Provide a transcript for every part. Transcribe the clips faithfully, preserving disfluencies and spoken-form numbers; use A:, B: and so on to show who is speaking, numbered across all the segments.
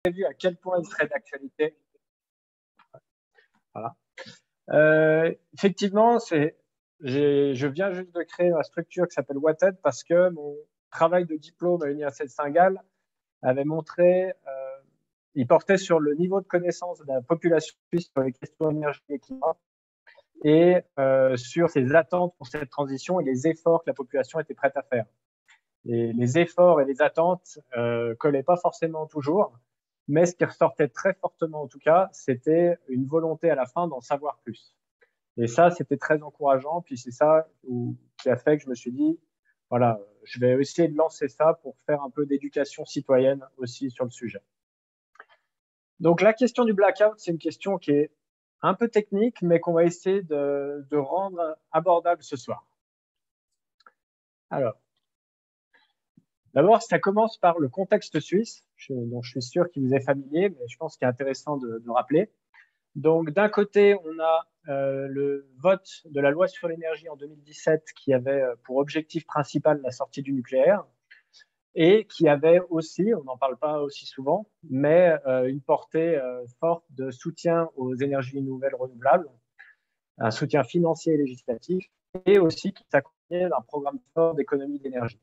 A: vu à quel point il serait d'actualité. Voilà. Euh, effectivement, c'est, je viens juste de créer une structure qui s'appelle Watted parce que mon travail de diplôme à l'Université de Saint-Gall avait montré, euh, il portait sur le niveau de connaissance de la population suisse sur les questions d'énergie et climat et euh, sur ses attentes pour cette transition et les efforts que la population était prête à faire. Et les efforts et les attentes euh, collaient pas forcément toujours, mais ce qui ressortait très fortement en tout cas, c'était une volonté à la fin d'en savoir plus. Et ça, c'était très encourageant. Puis c'est ça où, qui a fait que je me suis dit, voilà, je vais essayer de lancer ça pour faire un peu d'éducation citoyenne aussi sur le sujet. Donc la question du blackout, c'est une question qui est un peu technique, mais qu'on va essayer de, de rendre abordable ce soir. Alors, d'abord, ça commence par le contexte suisse, je, dont je suis sûr qu'il vous est familier, mais je pense qu'il est intéressant de, de rappeler. Donc, d'un côté, on a euh, le vote de la loi sur l'énergie en deux mille dix-sept qui avait pour objectif principal la sortie du nucléaire et qui avait aussi, on n'en parle pas aussi souvent, mais euh, une portée euh, forte de soutien aux énergies nouvelles renouvelables, un soutien financier et législatif, et aussi qui s'accompagnait d'un programme fort d'économie d'énergie.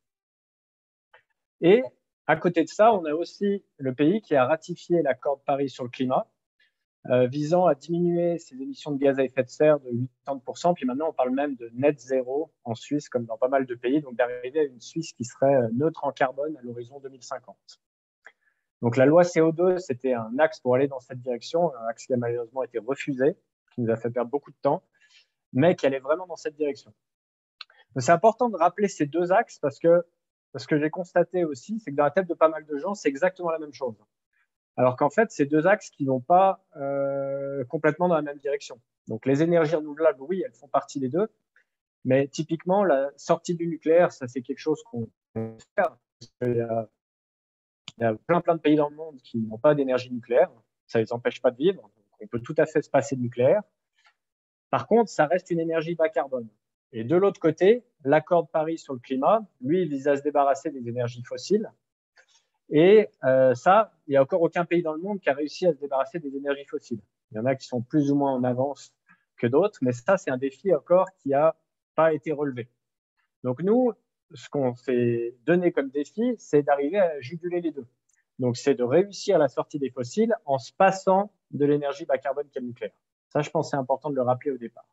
A: Et à côté de ça, on a aussi le pays qui a ratifié l'accord de Paris sur le climat, euh, visant à diminuer ses émissions de gaz à effet de serre de quatre-vingt-dix pour cent. Puis maintenant, on parle même de net zéro en Suisse, comme dans pas mal de pays, donc d'arriver à une Suisse qui serait neutre en carbone à l'horizon deux mille cinquante. Donc la loi C O deux, c'était un axe pour aller dans cette direction, un axe qui a malheureusement été refusé, qui nous a fait perdre beaucoup de temps, mais qui allait vraiment dans cette direction. C'est important de rappeler ces deux axes parce que ce que j'ai constaté aussi, c'est que dans la tête de pas mal de gens, c'est exactement la même chose. Alors qu'en fait, c'est deux axes qui ne vont pas euh, complètement dans la même direction. Donc les énergies renouvelables, oui, elles font partie des deux, mais typiquement, la sortie du nucléaire, ça c'est quelque chose qu'on peut faire. Il y a, il y a plein plein de pays dans le monde qui n'ont pas d'énergie nucléaire, ça ne les empêche pas de vivre, donc on peut tout à fait se passer de nucléaire. Par contre, ça reste une énergie bas carbone. Et de l'autre côté, l'accord de Paris sur le climat, lui, il vise à se débarrasser des énergies fossiles. Et euh, ça, il n'y a encore aucun pays dans le monde qui a réussi à se débarrasser des énergies fossiles. Il y en a qui sont plus ou moins en avance que d'autres, mais ça, c'est un défi encore qui n'a pas été relevé. Donc nous, ce qu'on s'est donné comme défi, c'est d'arriver à juguler les deux. Donc c'est de réussir la sortie des fossiles en se passant de l'énergie bas carbone qu'est le nucléaire. Ça, je pense que c'est important de le rappeler au départ.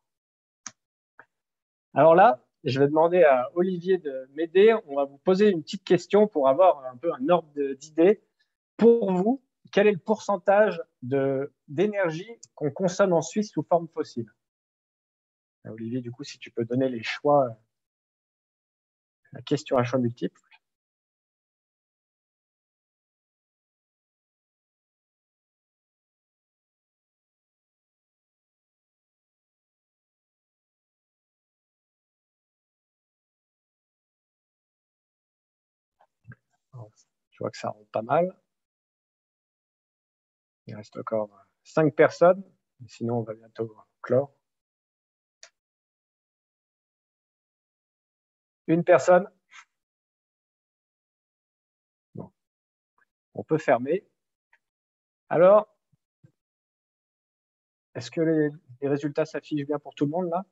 A: Alors là, je vais demander à Olivier de m'aider. On va vous poser une petite question pour avoir un peu un ordre d'idée. Pour vous, quel est le pourcentage d'énergie qu'on consomme en Suisse sous forme fossile? Olivier, du coup, si tu peux donner les choix, la question à choix multiples. Je vois que ça rentre pas mal. Il reste encore cinq personnes, sinon on va bientôt clore. Une personne. Bon. On peut fermer. Alors, est-ce que les, les résultats s'affichent bien pour tout le monde là?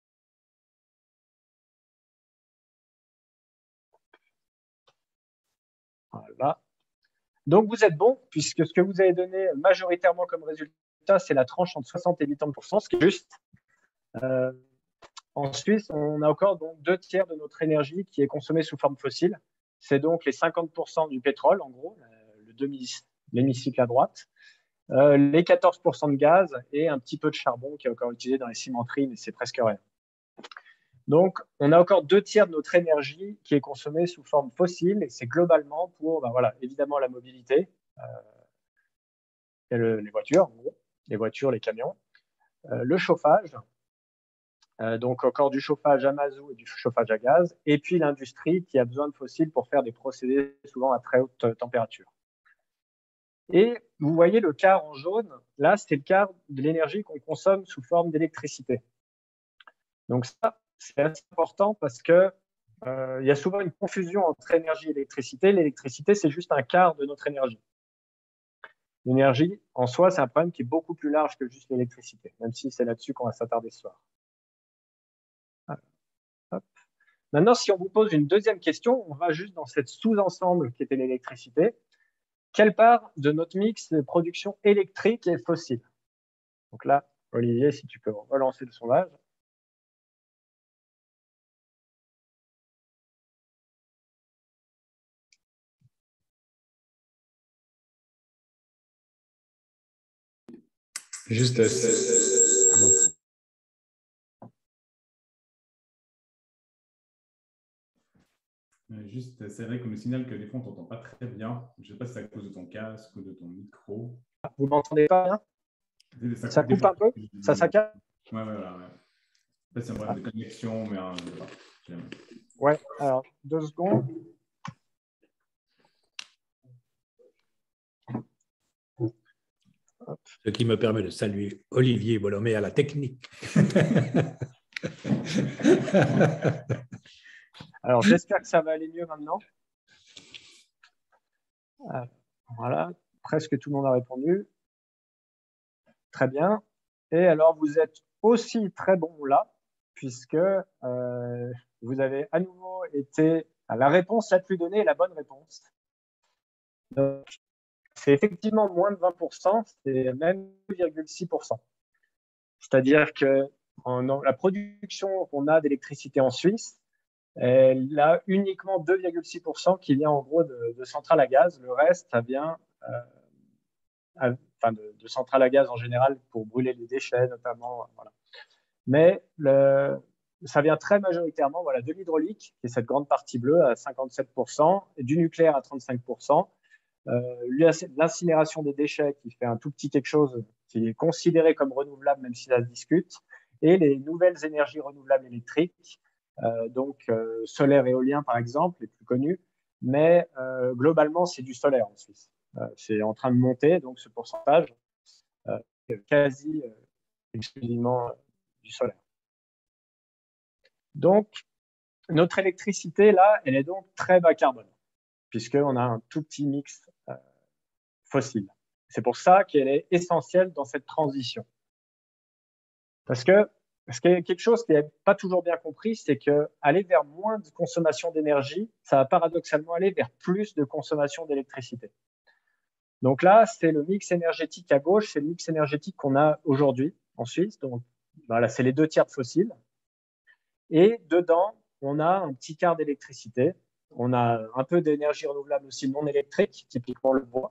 A: Voilà. Donc vous êtes bon, puisque ce que vous avez donné majoritairement comme résultat, c'est la tranche entre soixante et quatre-vingts pour cent, ce qui est juste. Euh, en Suisse, on a encore donc deux tiers de notre énergie qui est consommée sous forme fossile. C'est donc les cinquante pour cent du pétrole, en gros, le l'hémicycle à droite, euh, les quatorze pour cent de gaz et un petit peu de charbon qui est encore utilisé dans les cimenteries, mais c'est presque rien. Donc, on a encore deux tiers de notre énergie qui est consommée sous forme fossile, et c'est globalement pour, ben voilà, évidemment la mobilité, euh, et le, les voitures, en gros, les voitures, les camions, euh, le chauffage, euh, donc encore du chauffage à mazout et du chauffage à gaz, et puis l'industrie qui a besoin de fossiles pour faire des procédés souvent à très haute température. Et vous voyez le quart en jaune, là, c'est le quart de l'énergie qu'on consomme sous forme d'électricité. Donc ça, c'est assez important parce que euh, il y a souvent une confusion entre énergie et électricité. L'électricité, c'est juste un quart de notre énergie. L'énergie, en soi, c'est un problème qui est beaucoup plus large que juste l'électricité, même si c'est là-dessus qu'on va s'attarder ce soir. Hop. Maintenant, si on vous pose une deuxième question, on va juste dans cette sous-ensemble qui était l'électricité. Quelle part de notre mix de production électrique est fossile? Donc là, Olivier, si tu peux relancer le sondage.
B: Juste,
C: Juste, c'est vrai qu'on me signale que des fois, on ne t'entend pas très bien. Je ne sais pas si c'est à cause de ton casque ou de ton micro.
A: Vous ne m'entendez pas bien? Ça, ça coupe un peu? Ça saccade?
C: Ouais, ouais, voilà. Ouais. En fait, c'est un problème ah. de connexion, mais hein, je ne sais pas.
A: Ouais, alors, deux secondes.
B: Hop. Ce qui me permet de saluer Olivier Bolomé à la technique.
A: Alors, j'espère que ça va aller mieux maintenant. Euh, voilà, presque tout le monde a répondu. Très bien. Et alors, vous êtes aussi très bon là, puisque euh, vous avez à nouveau été à la réponse la plus donnée, la bonne réponse. C'est effectivement moins de vingt pour cent, c'est même deux virgule six pour cent. C'est-à-dire que en, la production qu'on a d'électricité en Suisse, elle a uniquement deux virgule six pour cent qui vient en gros de, de centrales à gaz. Le reste, ça vient euh, à, enfin de, de centrales à gaz en général pour brûler les déchets notamment. Voilà. Mais le, ça vient très majoritairement voilà, de l'hydraulique, qui est cette grande partie bleue à cinquante-sept pour cent, et du nucléaire à trente-cinq pour cent. Euh, L'incinération des déchets qui fait un tout petit quelque chose qui est considéré comme renouvelable même si ça se discute, et les nouvelles énergies renouvelables électriques, euh, donc euh, solaire et éolien par exemple, les plus connus, mais euh, globalement c'est du solaire en Suisse. Euh, c'est en train de monter, donc ce pourcentage euh, est quasi euh, exclusivement du solaire. Donc notre électricité là, elle est donc très bas carbone, puisqu'on a un tout petit mix euh, fossile. C'est pour ça qu'elle est essentielle dans cette transition. Parce que ce qui est quelque chose qui n'est pas toujours bien compris, c'est qu'aller vers moins de consommation d'énergie, ça va paradoxalement aller vers plus de consommation d'électricité. Donc là, c'est le mix énergétique à gauche, c'est le mix énergétique qu'on a aujourd'hui en Suisse. Donc voilà, c'est les deux tiers de fossiles. Et dedans, on a un petit quart d'électricité. On a un peu d'énergie renouvelable aussi non électrique, typiquement le bois.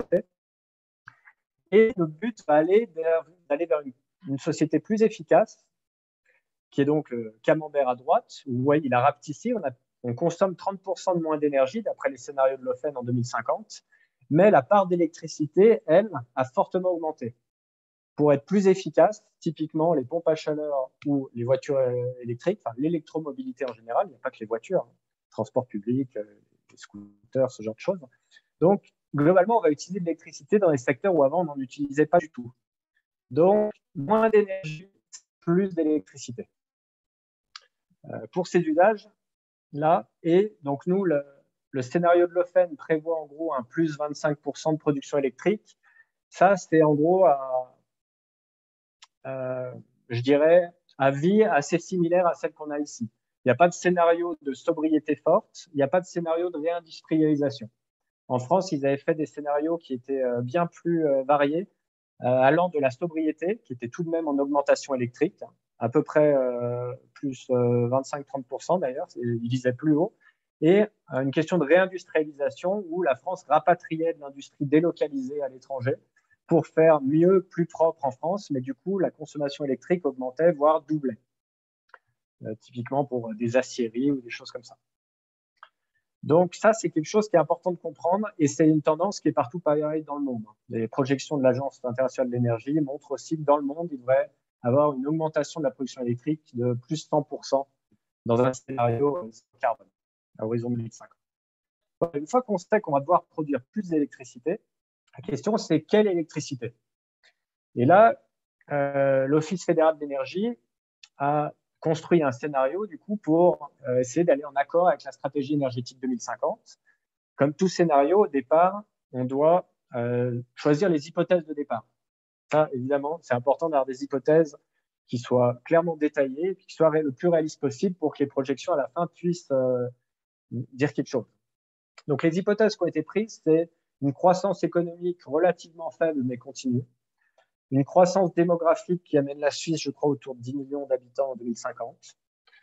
A: Et le but va aller vers, d'aller vers une, une société plus efficace, qui est donc le camembert à droite. Vous voyez, il a rapetissé. On, a, on consomme trente pour cent de moins d'énergie, d'après les scénarios de l'O F N en deux mille cinquante. Mais la part d'électricité, elle, a fortement augmenté. Pour être plus efficace, typiquement les pompes à chaleur ou les voitures électriques, enfin l'électromobilité en général, il n'y a pas que les voitures, hein, transport public, les scooters, ce genre de choses. Donc, globalement, on va utiliser de l'électricité dans les secteurs où avant, on n'en utilisait pas du tout. Donc, moins d'énergie, plus d'électricité. Euh, pour ces usages-là, et donc nous, le, le scénario de l'O F N prévoit en gros un plus vingt-cinq pour cent de production électrique. Ça, c'est en gros, à, euh, je dirais, à vie assez similaire à celle qu'on a ici. Il n'y a pas de scénario de sobriété forte, il n'y a pas de scénario de réindustrialisation. En France, ils avaient fait des scénarios qui étaient bien plus variés, allant de la sobriété, qui était tout de même en augmentation électrique, à peu près euh, plus vingt-cinq à trente pour cent d'ailleurs, ils visaient plus haut, et une question de réindustrialisation où la France rapatriait de l'industrie délocalisée à l'étranger pour faire mieux, plus propre en France, mais du coup, la consommation électrique augmentait, voire doublait, euh, typiquement pour des aciéries ou des choses comme ça. Donc ça, c'est quelque chose qui est important de comprendre et c'est une tendance qui est partout pareil dans le monde. Les projections de l'Agence internationale de l'énergie montrent aussi que dans le monde, il devrait avoir une augmentation de la production électrique de plus de cent pour cent dans un scénario carbone à horizon deux mille cinquante. Une fois qu'on sait qu'on va devoir produire plus d'électricité, la question c'est quelle électricité? Et là, euh, l'Office fédéral de l'énergie a construit un scénario du coup pour euh, essayer d'aller en accord avec la stratégie énergétique deux mille cinquante. Comme tout scénario, au départ, on doit euh, choisir les hypothèses de départ. Ça, évidemment, c'est important d'avoir des hypothèses qui soient clairement détaillées et qui soient le plus réalistes possible pour que les projections à la fin puissent euh, dire quelque chose. Donc, les hypothèses qui ont été prises, c'est une croissance économique relativement faible mais continue, une croissance démographique qui amène la Suisse, je crois, autour de dix millions d'habitants en deux mille cinquante,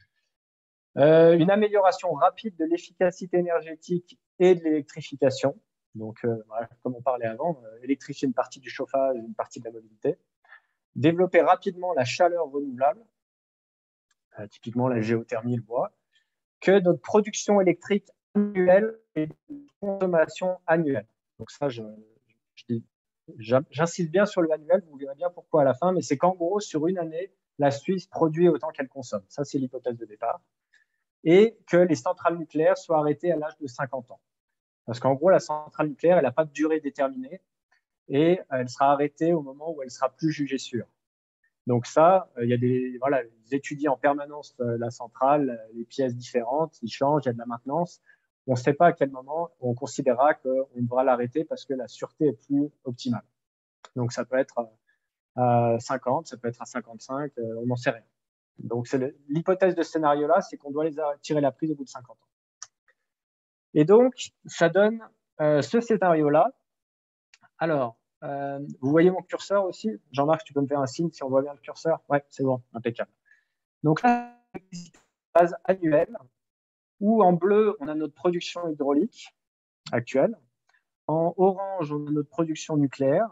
A: euh, une amélioration rapide de l'efficacité énergétique et de l'électrification. Donc, euh, voilà, comme on parlait avant, euh, électrifier une partie du chauffage, une partie de la mobilité. Développer rapidement la chaleur renouvelable, euh, typiquement la géothermie, le bois, que notre production électrique annuelle et notre consommation annuelle. Donc ça, je, je, j'insiste bien sur le annuel, vous verrez bien pourquoi à la fin, mais c'est qu'en gros, sur une année, la Suisse produit autant qu'elle consomme. Ça, c'est l'hypothèse de départ. Et que les centrales nucléaires soient arrêtées à l'âge de cinquante ans. Parce qu'en gros, la centrale nucléaire, elle n'a pas de durée déterminée et elle sera arrêtée au moment où elle sera plus jugée sûre. Donc ça, il y a des, voilà, ils étudient en permanence la centrale, les pièces différentes, ils changent, il y a de la maintenance. On ne sait pas à quel moment on considérera qu'on devra l'arrêter parce que la sûreté est plus optimale. Donc ça peut être à cinquante, ça peut être à cinquante-cinq, on n'en sait rien. Donc c'est l'hypothèse de ce scénario-là, c'est qu'on doit les tirer la prise au bout de cinquante ans. Et donc, ça donne euh, ce scénario-là. Alors, euh, vous voyez mon curseur aussi? Jean-Marc, tu peux me faire un signe si on voit bien le curseur? Ouais, c'est bon, impeccable. Donc là, phase annuelle, où en bleu, on a notre production hydraulique actuelle. En orange, on a notre production nucléaire.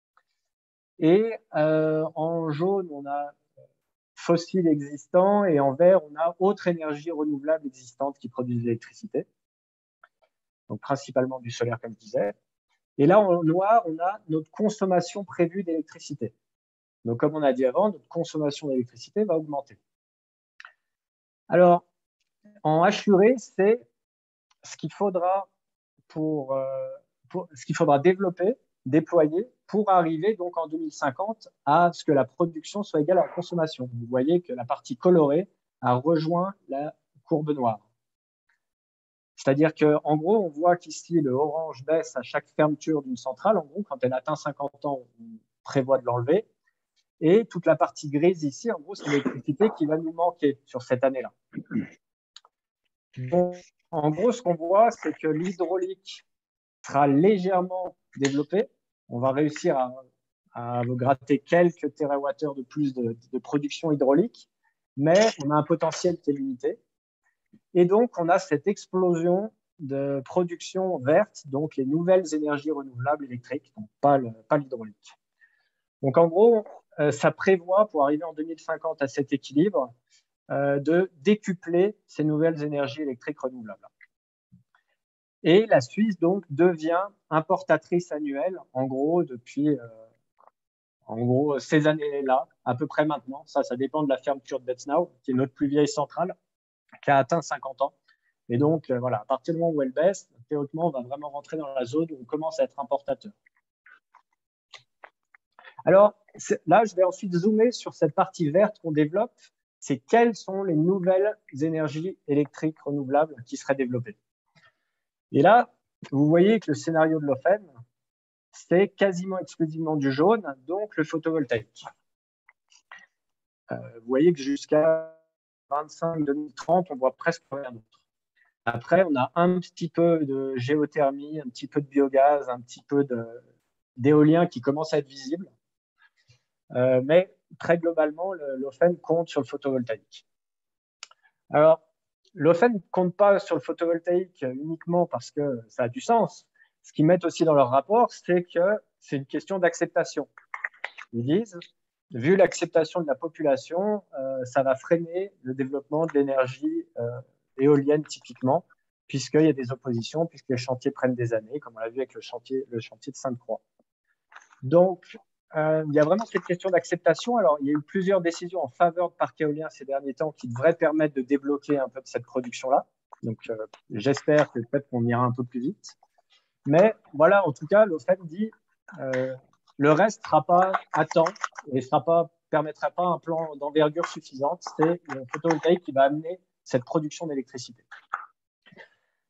A: Et euh, en jaune, on a fossiles existants. Et en vert, on a autre énergie renouvelable existante qui produit de l'électricité. Donc principalement du solaire, comme je disais. Et là, en noir, on a notre consommation prévue d'électricité. Donc, comme on a dit avant, notre consommation d'électricité va augmenter. Alors, en hachuré, c'est ce qu'il faudra pour, euh, pour ce qu'il faudra développer, déployer pour arriver donc en deux mille cinquante à ce que la production soit égale à la consommation. Vous voyez que la partie colorée a rejoint la courbe noire. C'est-à-dire qu'en gros, on voit qu'ici, le orange baisse à chaque fermeture d'une centrale. En gros, quand elle atteint cinquante ans, on prévoit de l'enlever. Et toute la partie grise ici, en gros, c'est l'électricité qui va nous manquer sur cette année-là. Donc, en gros, ce qu'on voit, c'est que l'hydraulique sera légèrement développée. On va réussir à, à gratter quelques térawattheures de plus de, de production hydraulique, mais on a un potentiel qui est limité. Et donc, on a cette explosion de production verte, donc les nouvelles énergies renouvelables électriques, donc pas l'hydraulique. Donc, en gros, euh, ça prévoit, pour arriver en deux mille cinquante à cet équilibre, euh, de décupler ces nouvelles énergies électriques renouvelables. Et la Suisse, donc, devient importatrice annuelle, en gros, depuis euh, en gros, ces années-là, à peu près maintenant. Ça, ça dépend de la fermeture de Betznau, qui est notre plus vieille centrale, qui a atteint cinquante ans. Et donc, euh, voilà, à partir du moment où elle baisse, théoriquement, on va vraiment rentrer dans la zone où on commence à être importateur. Alors, là, je vais ensuite zoomer sur cette partie verte qu'on développe. C'est quelles sont les nouvelles énergies électriques renouvelables qui seraient développées. Et là, vous voyez que le scénario de l'Ofen, c'est quasiment exclusivement du jaune, donc le photovoltaïque. Euh, vous voyez que jusqu'à vingt-cinq deux mille trente, on voit presque rien d'autre. Après, on a un petit peu de géothermie, un petit peu de biogaz, un petit peu d'éolien qui commence à être visible. Euh, mais très globalement, l'Ofen compte sur le photovoltaïque. Alors, l'Ofen ne compte pas sur le photovoltaïque uniquement parce que ça a du sens. Ce qu'ils mettent aussi dans leur rapport, c'est que c'est une question d'acceptation. Ils disent, vu l'acceptation de la population, euh, ça va freiner le développement de l'énergie euh, éolienne typiquement, puisqu'il y a des oppositions, puisque les chantiers prennent des années, comme on l'a vu avec le chantier, le chantier de Sainte-Croix. Donc, euh, il y a vraiment cette question d'acceptation. Alors, il y a eu plusieurs décisions en faveur de parcs éoliens ces derniers temps qui devraient permettre de débloquer un peu de cette production-là. Donc, euh, j'espère que peut-être qu'on ira un peu plus vite. Mais voilà, en tout cas, l'Ofen dit euh, le reste ne sera pas à temps et ne sera pas, permettra pas un plan d'envergure suffisante. C'est le photovoltaïque qui va amener cette production d'électricité.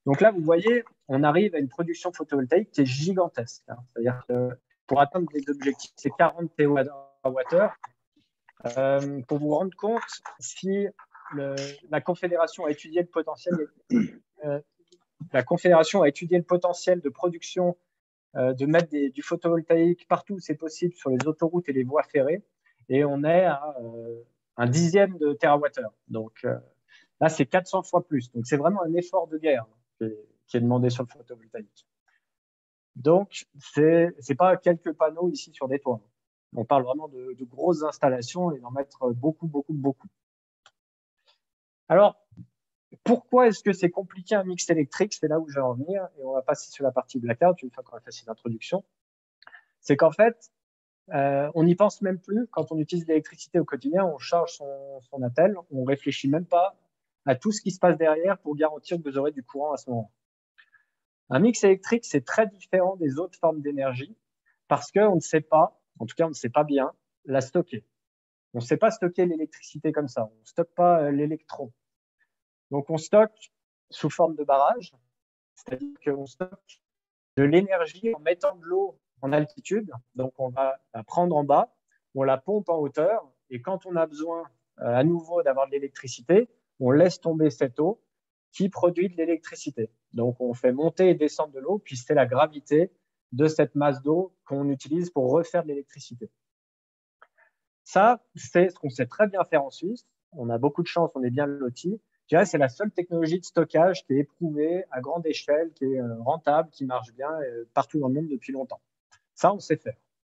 A: Donc là, vous voyez, on arrive à une production photovoltaïque qui est gigantesque. Hein. C'est-à-dire que pour atteindre les objectifs, c'est quarante térawattheures. Euh, pour vous rendre compte, si le, la Confédération a étudié le potentiel, euh, la Confédération a étudié le potentiel de production euh, de mettre des, du photovoltaïque partout où c'est possible sur les autoroutes et les voies ferrées, et on est à euh, un dixième de térawattheure. Donc euh, là, c'est quatre cents fois plus. Donc c'est vraiment un effort de guerre qui est, qui est demandé sur le photovoltaïque. Donc c'est c'est pas quelques panneaux ici sur des toits. On parle vraiment de, de grosses installations et d'en mettre beaucoup, beaucoup, beaucoup. Alors, pourquoi est-ce que c'est compliqué un mix électrique? C'est là où je vais en venir, et on va passer sur la partie blackout une fois qu'on a fait cette introduction. C'est qu'en fait, euh, on n'y pense même plus quand on utilise l'électricité au quotidien, on charge son, son attel, on réfléchit même pas à tout ce qui se passe derrière pour garantir que vous aurez du courant à ce moment. Un mix électrique, c'est très différent des autres formes d'énergie parce qu'on ne sait pas, en tout cas on ne sait pas bien, la stocker. On ne sait pas stocker l'électricité comme ça, on ne stocke pas euh, l'électron. Donc on stocke sous forme de barrage, c'est-à-dire qu'on stocke de l'énergie en mettant de l'eau en altitude. Donc on va la prendre en bas, on la pompe en hauteur, et quand on a besoin euh, à nouveau d'avoir de l'électricité, on laisse tomber cette eau qui produit de l'électricité. Donc on fait monter et descendre de l'eau, puis c'est la gravité de cette masse d'eau qu'on utilise pour refaire de l'électricité. Ça, c'est ce qu'on sait très bien faire en Suisse. On a beaucoup de chance, on est bien lotis. Je dirais, c'est la seule technologie de stockage qui est éprouvée à grande échelle, qui est rentable, qui marche bien partout dans le monde depuis longtemps. Ça, on sait faire.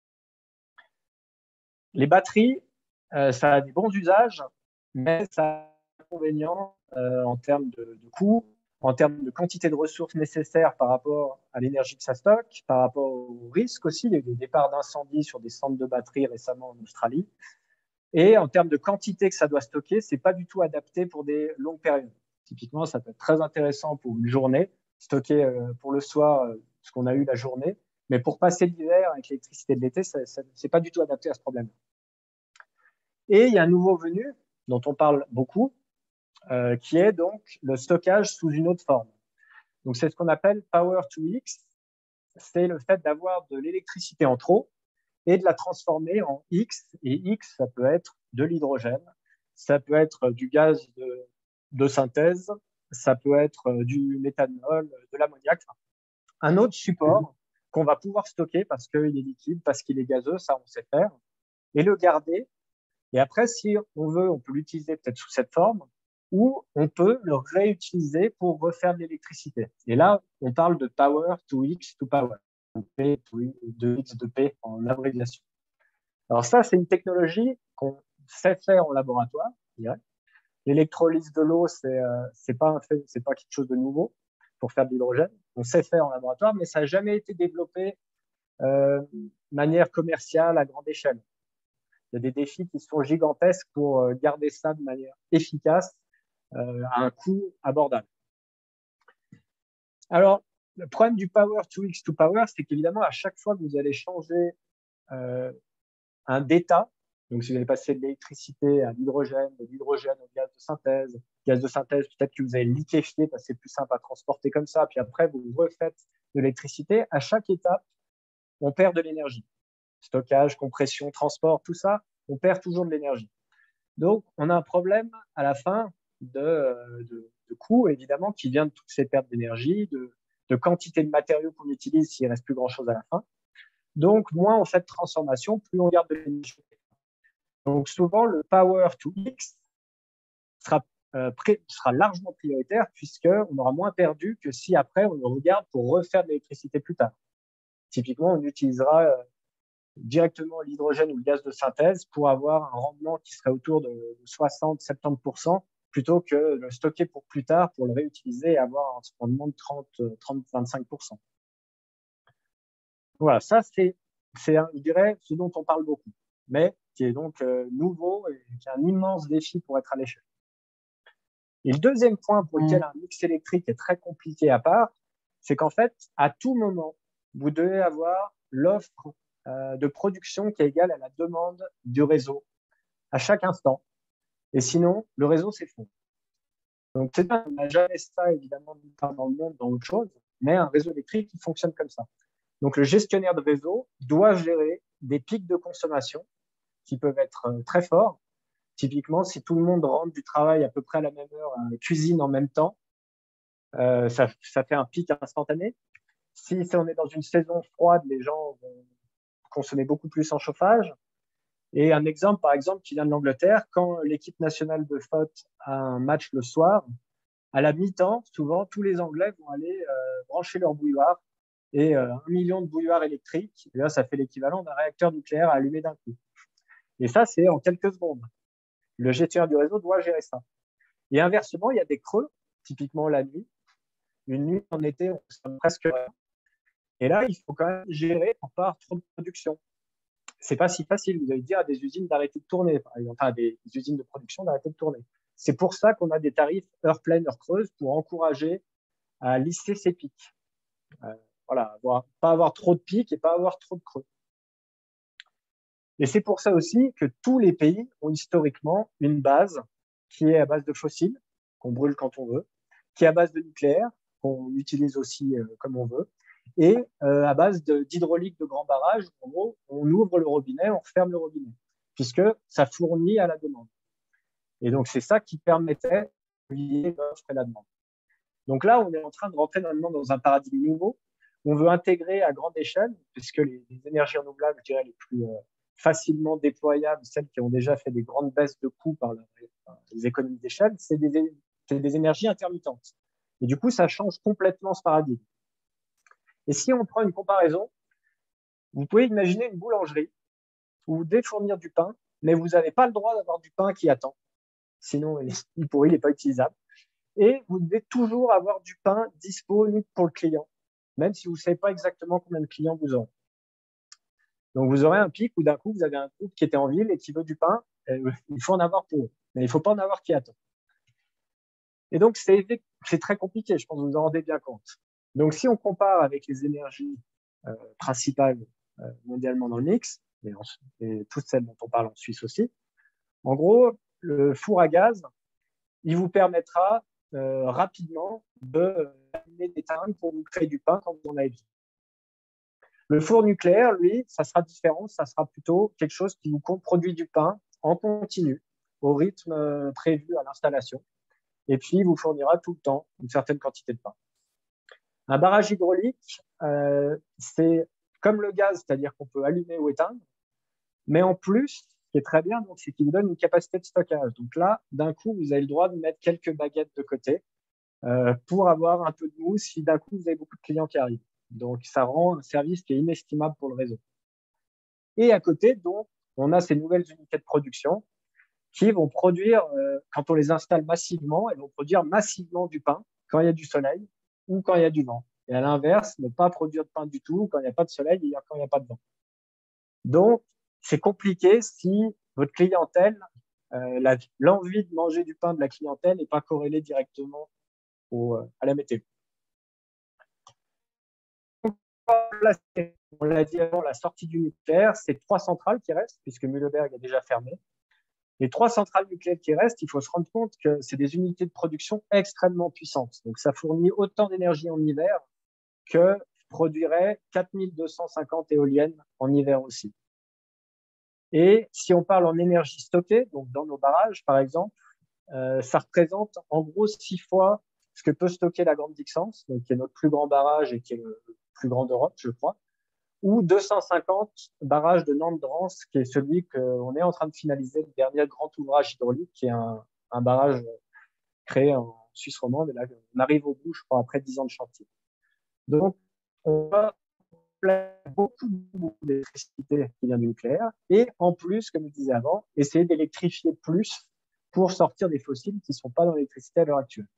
A: Les batteries, euh, ça a des bons usages, mais ça a des inconvénients euh, en termes de, de coût, en termes de quantité de ressources nécessaires par rapport à l'énergie que ça stocke, par rapport au risque aussi. Il y a eu des départs d'incendie sur des centres de batteries récemment en Australie. Et en termes de quantité que ça doit stocker, c'est pas du tout adapté pour des longues périodes. Typiquement, ça peut être très intéressant pour une journée, stocker euh, pour le soir euh, ce qu'on a eu la journée, mais pour passer l'hiver avec l'électricité de l'été, ça, ça, c'est pas du tout adapté à ce problème. Et il y a un nouveau venu dont on parle beaucoup, euh, qui est donc le stockage sous une autre forme. Donc c'est ce qu'on appelle Power to X. C'est le fait d'avoir de l'électricité en trop et de la transformer en X. Et X, ça peut être de l'hydrogène, ça peut être du gaz de, de synthèse, ça peut être du méthanol, de l'ammoniac. Un autre support qu'on va pouvoir stocker parce qu'il est liquide, parce qu'il est gazeux, ça on sait faire, et le garder. Et après, si on veut, on peut l'utiliser peut-être sous cette forme, ou on peut le réutiliser pour refaire de l'électricité. Et là, on parle de power to X to power, P de X de P en abréviation. Alors ça, c'est une technologie qu'on sait faire en laboratoire, je dirais. L'électrolyse de l'eau, c'est euh, c'est pas un fait, c'est pas quelque chose de nouveau pour faire de l'hydrogène. On sait faire en laboratoire, mais ça n'a jamais été développé euh, de manière commerciale à grande échelle. Il y a des défis qui sont gigantesques pour garder ça de manière efficace euh, à un coût abordable. Alors, le problème du power to X to power, c'est qu'évidemment, à chaque fois que vous allez changer euh, un d'état, donc si vous allez passer de l'électricité à l'hydrogène, de l'hydrogène au gaz de synthèse, gaz de synthèse, peut-être que vous allez liquéfier parce que c'est plus simple à transporter comme ça, puis après, vous refaites de l'électricité. À chaque étape, on perd de l'énergie. Stockage, compression, transport, tout ça, on perd toujours de l'énergie. Donc, on a un problème à la fin de, de, de coût, évidemment, qui vient de toutes ces pertes d'énergie, de, de quantité de matériaux qu'on utilise s'il ne reste plus grand-chose à la fin. Donc, moins on fait de transformation, plus on garde de l'énergie. Donc, souvent, le power to X sera, euh, pré, sera largement prioritaire puisqu'on aura moins perdu que si après, on le regarde pour refaire de l'électricité plus tard. Typiquement, on utilisera euh, directement l'hydrogène ou le gaz de synthèse pour avoir un rendement qui serait autour de soixante à soixante-dix pour cent plutôt que le stocker pour plus tard pour le réutiliser et avoir un rendement de trente à vingt-cinq pour cent. Voilà, ça c'est, c'est je dirais, ce dont on parle beaucoup, mais qui est donc euh, nouveau et qui est un immense défi pour être à l'échelle. Et le deuxième point pour lequel un mix électrique est très compliqué à part, c'est qu'en fait, à tout moment, vous devez avoir l'offre de production qui est égale à la demande du réseau à chaque instant. Et sinon, le réseau s'effondre. Donc, c'est bien, on n'a jamais ça, évidemment, nulle part dans le monde, dans autre chose, mais un réseau électrique qui fonctionne comme ça. Donc, le gestionnaire de réseau doit gérer des pics de consommation qui peuvent être très forts. Typiquement, si tout le monde rentre du travail à peu près à la même heure, euh, cuisine en même temps, euh, ça, ça fait un pic instantané. Si on est dans une saison froide, les gens vont consommer beaucoup plus en chauffage. Et un exemple, par exemple, qui vient de l'Angleterre, quand l'équipe nationale de foot a un match le soir, à la mi-temps, souvent, tous les Anglais vont aller euh, brancher leur bouilloire et euh, un million de bouilloires électriques. Et là, ça fait l'équivalent d'un réacteur nucléaire allumé d'un coup. Et ça, c'est en quelques secondes. Le gestionnaire du réseau doit gérer ça. Et inversement, il y a des creux, typiquement la nuit. Une nuit en été, on consomme presque rien. Et là, il faut quand même gérer pour pas avoir trop de production. C'est pas si facile. Vous allez dire à des usines d'arrêter de tourner, par exemple, enfin, à des usines de production d'arrêter de tourner. C'est pour ça qu'on a des tarifs heure pleine, heure creuse pour encourager à lisser ces pics. Euh, voilà, avoir, pas avoir trop de pics et pas avoir trop de creux. Et c'est pour ça aussi que tous les pays ont historiquement une base qui est à base de fossiles, qu'on brûle quand on veut, qui est à base de nucléaire, qu'on utilise aussi euh, comme on veut, et euh, à base d'hydraulique de, de grands barrages. En gros, on ouvre le robinet, on ferme le robinet, puisque ça fournit à la demande. Et donc, c'est ça qui permettait de lier l'offre et la demande. Donc là, on est en train de rentrer maintenant dans un paradigme nouveau. On veut intégrer à grande échelle, puisque les, les énergies renouvelables, je dirais, les plus euh, facilement déployables, celles qui ont déjà fait des grandes baisses de coûts par, la, par les économies d'échelle, c'est des, des énergies intermittentes. Et du coup, ça change complètement ce paradigme. Et si on prend une comparaison, vous pouvez imaginer une boulangerie où vous devez fournir du pain, mais vous n'avez pas le droit d'avoir du pain qui attend. Sinon, il pourrit, il n'est pas utilisable. Et vous devez toujours avoir du pain disponible pour le client, même si vous ne savez pas exactement combien de clients vous aurez. Donc, vous aurez un pic où d'un coup, vous avez un groupe qui était en ville et qui veut du pain. Il faut en avoir pour eux, mais il ne faut pas en avoir qui attend. Et donc, c'est très compliqué, je pense que vous vous en rendez bien compte. Donc, si on compare avec les énergies euh, principales euh, mondialement dans le mix, et, en, et toutes celles dont on parle en Suisse aussi, en gros, le four à gaz, il vous permettra euh, rapidement de allumer des timbres pour vous créer du pain quand vous en avez besoin. Le four nucléaire, lui, ça sera différent, ça sera plutôt quelque chose qui vous produit du pain en continu, au rythme euh, prévu à l'installation, et puis il vous fournira tout le temps une certaine quantité de pain. Un barrage hydraulique, euh, c'est comme le gaz, c'est-à-dire qu'on peut allumer ou éteindre, mais en plus, ce qui est très bien, c'est qu'il vous donne une capacité de stockage. Donc là, d'un coup, vous avez le droit de mettre quelques baguettes de côté euh, pour avoir un peu de mousse si d'un coup, vous avez beaucoup de clients qui arrivent. Donc, ça rend un service qui est inestimable pour le réseau. Et à côté, donc, on a ces nouvelles unités de production qui vont produire, euh, quand on les installe massivement, elles vont produire massivement du pain quand il y a du soleil ou quand il y a du vent. Et à l'inverse, ne pas produire de pain du tout quand il n'y a pas de soleil et quand il n'y a pas de vent. Donc, c'est compliqué si votre clientèle, euh, l'envie de manger du pain de la clientèle n'est pas corrélée directement au, euh, à la météo. On l'a dit avant, la sortie du nucléaire, c'est trois centrales qui restent, puisque Mühleberg a déjà fermé. Les trois centrales nucléaires qui restent, il faut se rendre compte que c'est des unités de production extrêmement puissantes. Donc, ça fournit autant d'énergie en hiver que produirait quatre mille deux cent cinquante éoliennes en hiver aussi. Et si on parle en énergie stockée, donc dans nos barrages, par exemple, euh, ça représente en gros six fois ce que peut stocker la Grande Dixence, donc qui est notre plus grand barrage et qui est le plus grand d'Europe, je crois, ou deux cent cinquante barrages de Nantes-Dranse, qui est celui qu'on est en train de finaliser, le dernier grand ouvrage hydraulique, qui est un, un barrage créé en Suisse romande. Et là, on arrive au bout, je crois, après dix ans de chantier. Donc, on va beaucoup, beaucoup d'électricité qui vient du nucléaire et en plus, comme je disais avant, essayer d'électrifier plus pour sortir des fossiles qui ne sont pas dans l'électricité à l'heure actuelle.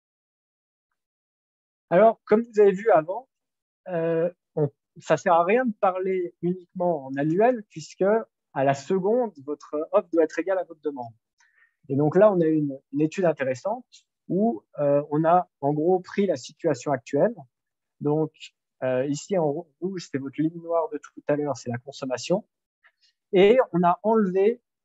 A: Alors, comme vous avez vu avant, euh, on, ça ne sert à rien de parler uniquement en annuel puisque à la seconde, votre offre doit être égale à votre demande. Et donc là, on a une, une étude intéressante où euh, on a en gros pris la situation actuelle. Donc, Euh, ici, en rouge, c'est votre ligne noire de tout à l'heure, c'est la consommation. Et on a enlevé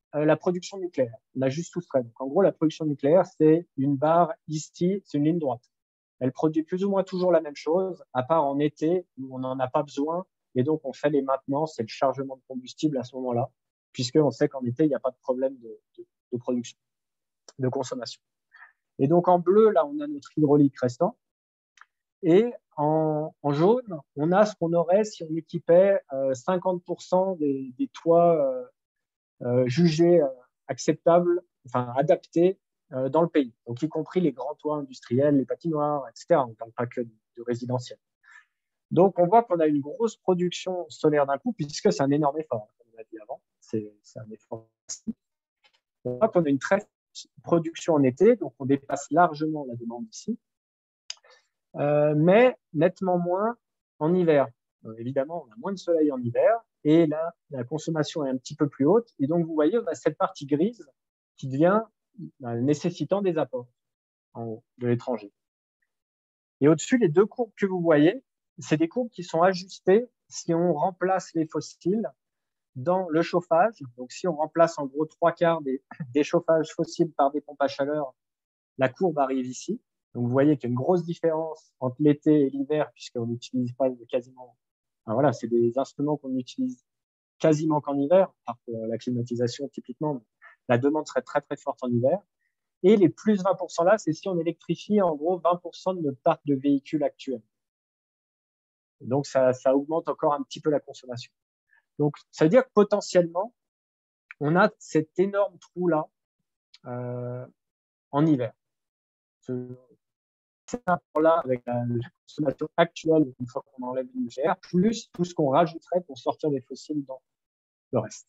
A: euh, la production nucléaire. On a juste soustrait. Donc, en gros, la production nucléaire, c'est une barre ici, c'est une ligne droite. Elle produit plus ou moins toujours la même chose, à part en été où on n'en a pas besoin. Et donc, on fait les maintenances et le chargement de combustible à ce moment-là, puisqu'on sait qu'en été, il n'y a pas de problème de, de, de production, de consommation. Et donc, en bleu, là, on a notre hydraulique restant. Et en, en jaune, on a ce qu'on aurait si on équipait euh, cinquante pour cent des, des toits euh, euh, jugés euh, acceptables, enfin adaptés euh, dans le pays. Donc, y compris les grands toits industriels, les patinoires, et cetera. On ne parle pas que de, de résidentiel. Donc, on voit qu'on a une grosse production solaire d'un coup, puisque c'est un énorme effort, comme on l'a dit avant. C'est un effort. On voit qu'on a une très production en été, donc on dépasse largement la demande ici. Euh, mais nettement moins en hiver. Donc, évidemment, on a moins de soleil en hiver et là, la consommation est un petit peu plus haute. Et donc, vous voyez, on a cette partie grise qui devient euh, nécessitant des apports en haut, de l'étranger. Et au-dessus, les deux courbes que vous voyez, c'est des courbes qui sont ajustées si on remplace les fossiles dans le chauffage. Donc, si on remplace en gros trois quarts des, des chauffages fossiles par des pompes à chaleur, la courbe arrive ici. Donc, vous voyez qu'il y a une grosse différence entre l'été et l'hiver, puisqu'on n'utilise pas quasiment. Enfin, voilà, c'est des instruments qu'on utilise quasiment qu'en hiver, par la climatisation typiquement. La demande serait très, très forte en hiver. Et les plus vingt pour cent là, c'est si on électrifie en gros vingt pour cent de notre parc de véhicules actuels. Donc, ça, ça augmente encore un petit peu la consommation. Donc, ça veut dire que potentiellement, on a cet énorme trou-là euh, en hiver. Ce, cet apport-là, avec la, la consommation actuelle, une fois qu'on enlève le nucléaire, plus tout ce qu'on rajouterait pour sortir des fossiles dans le reste.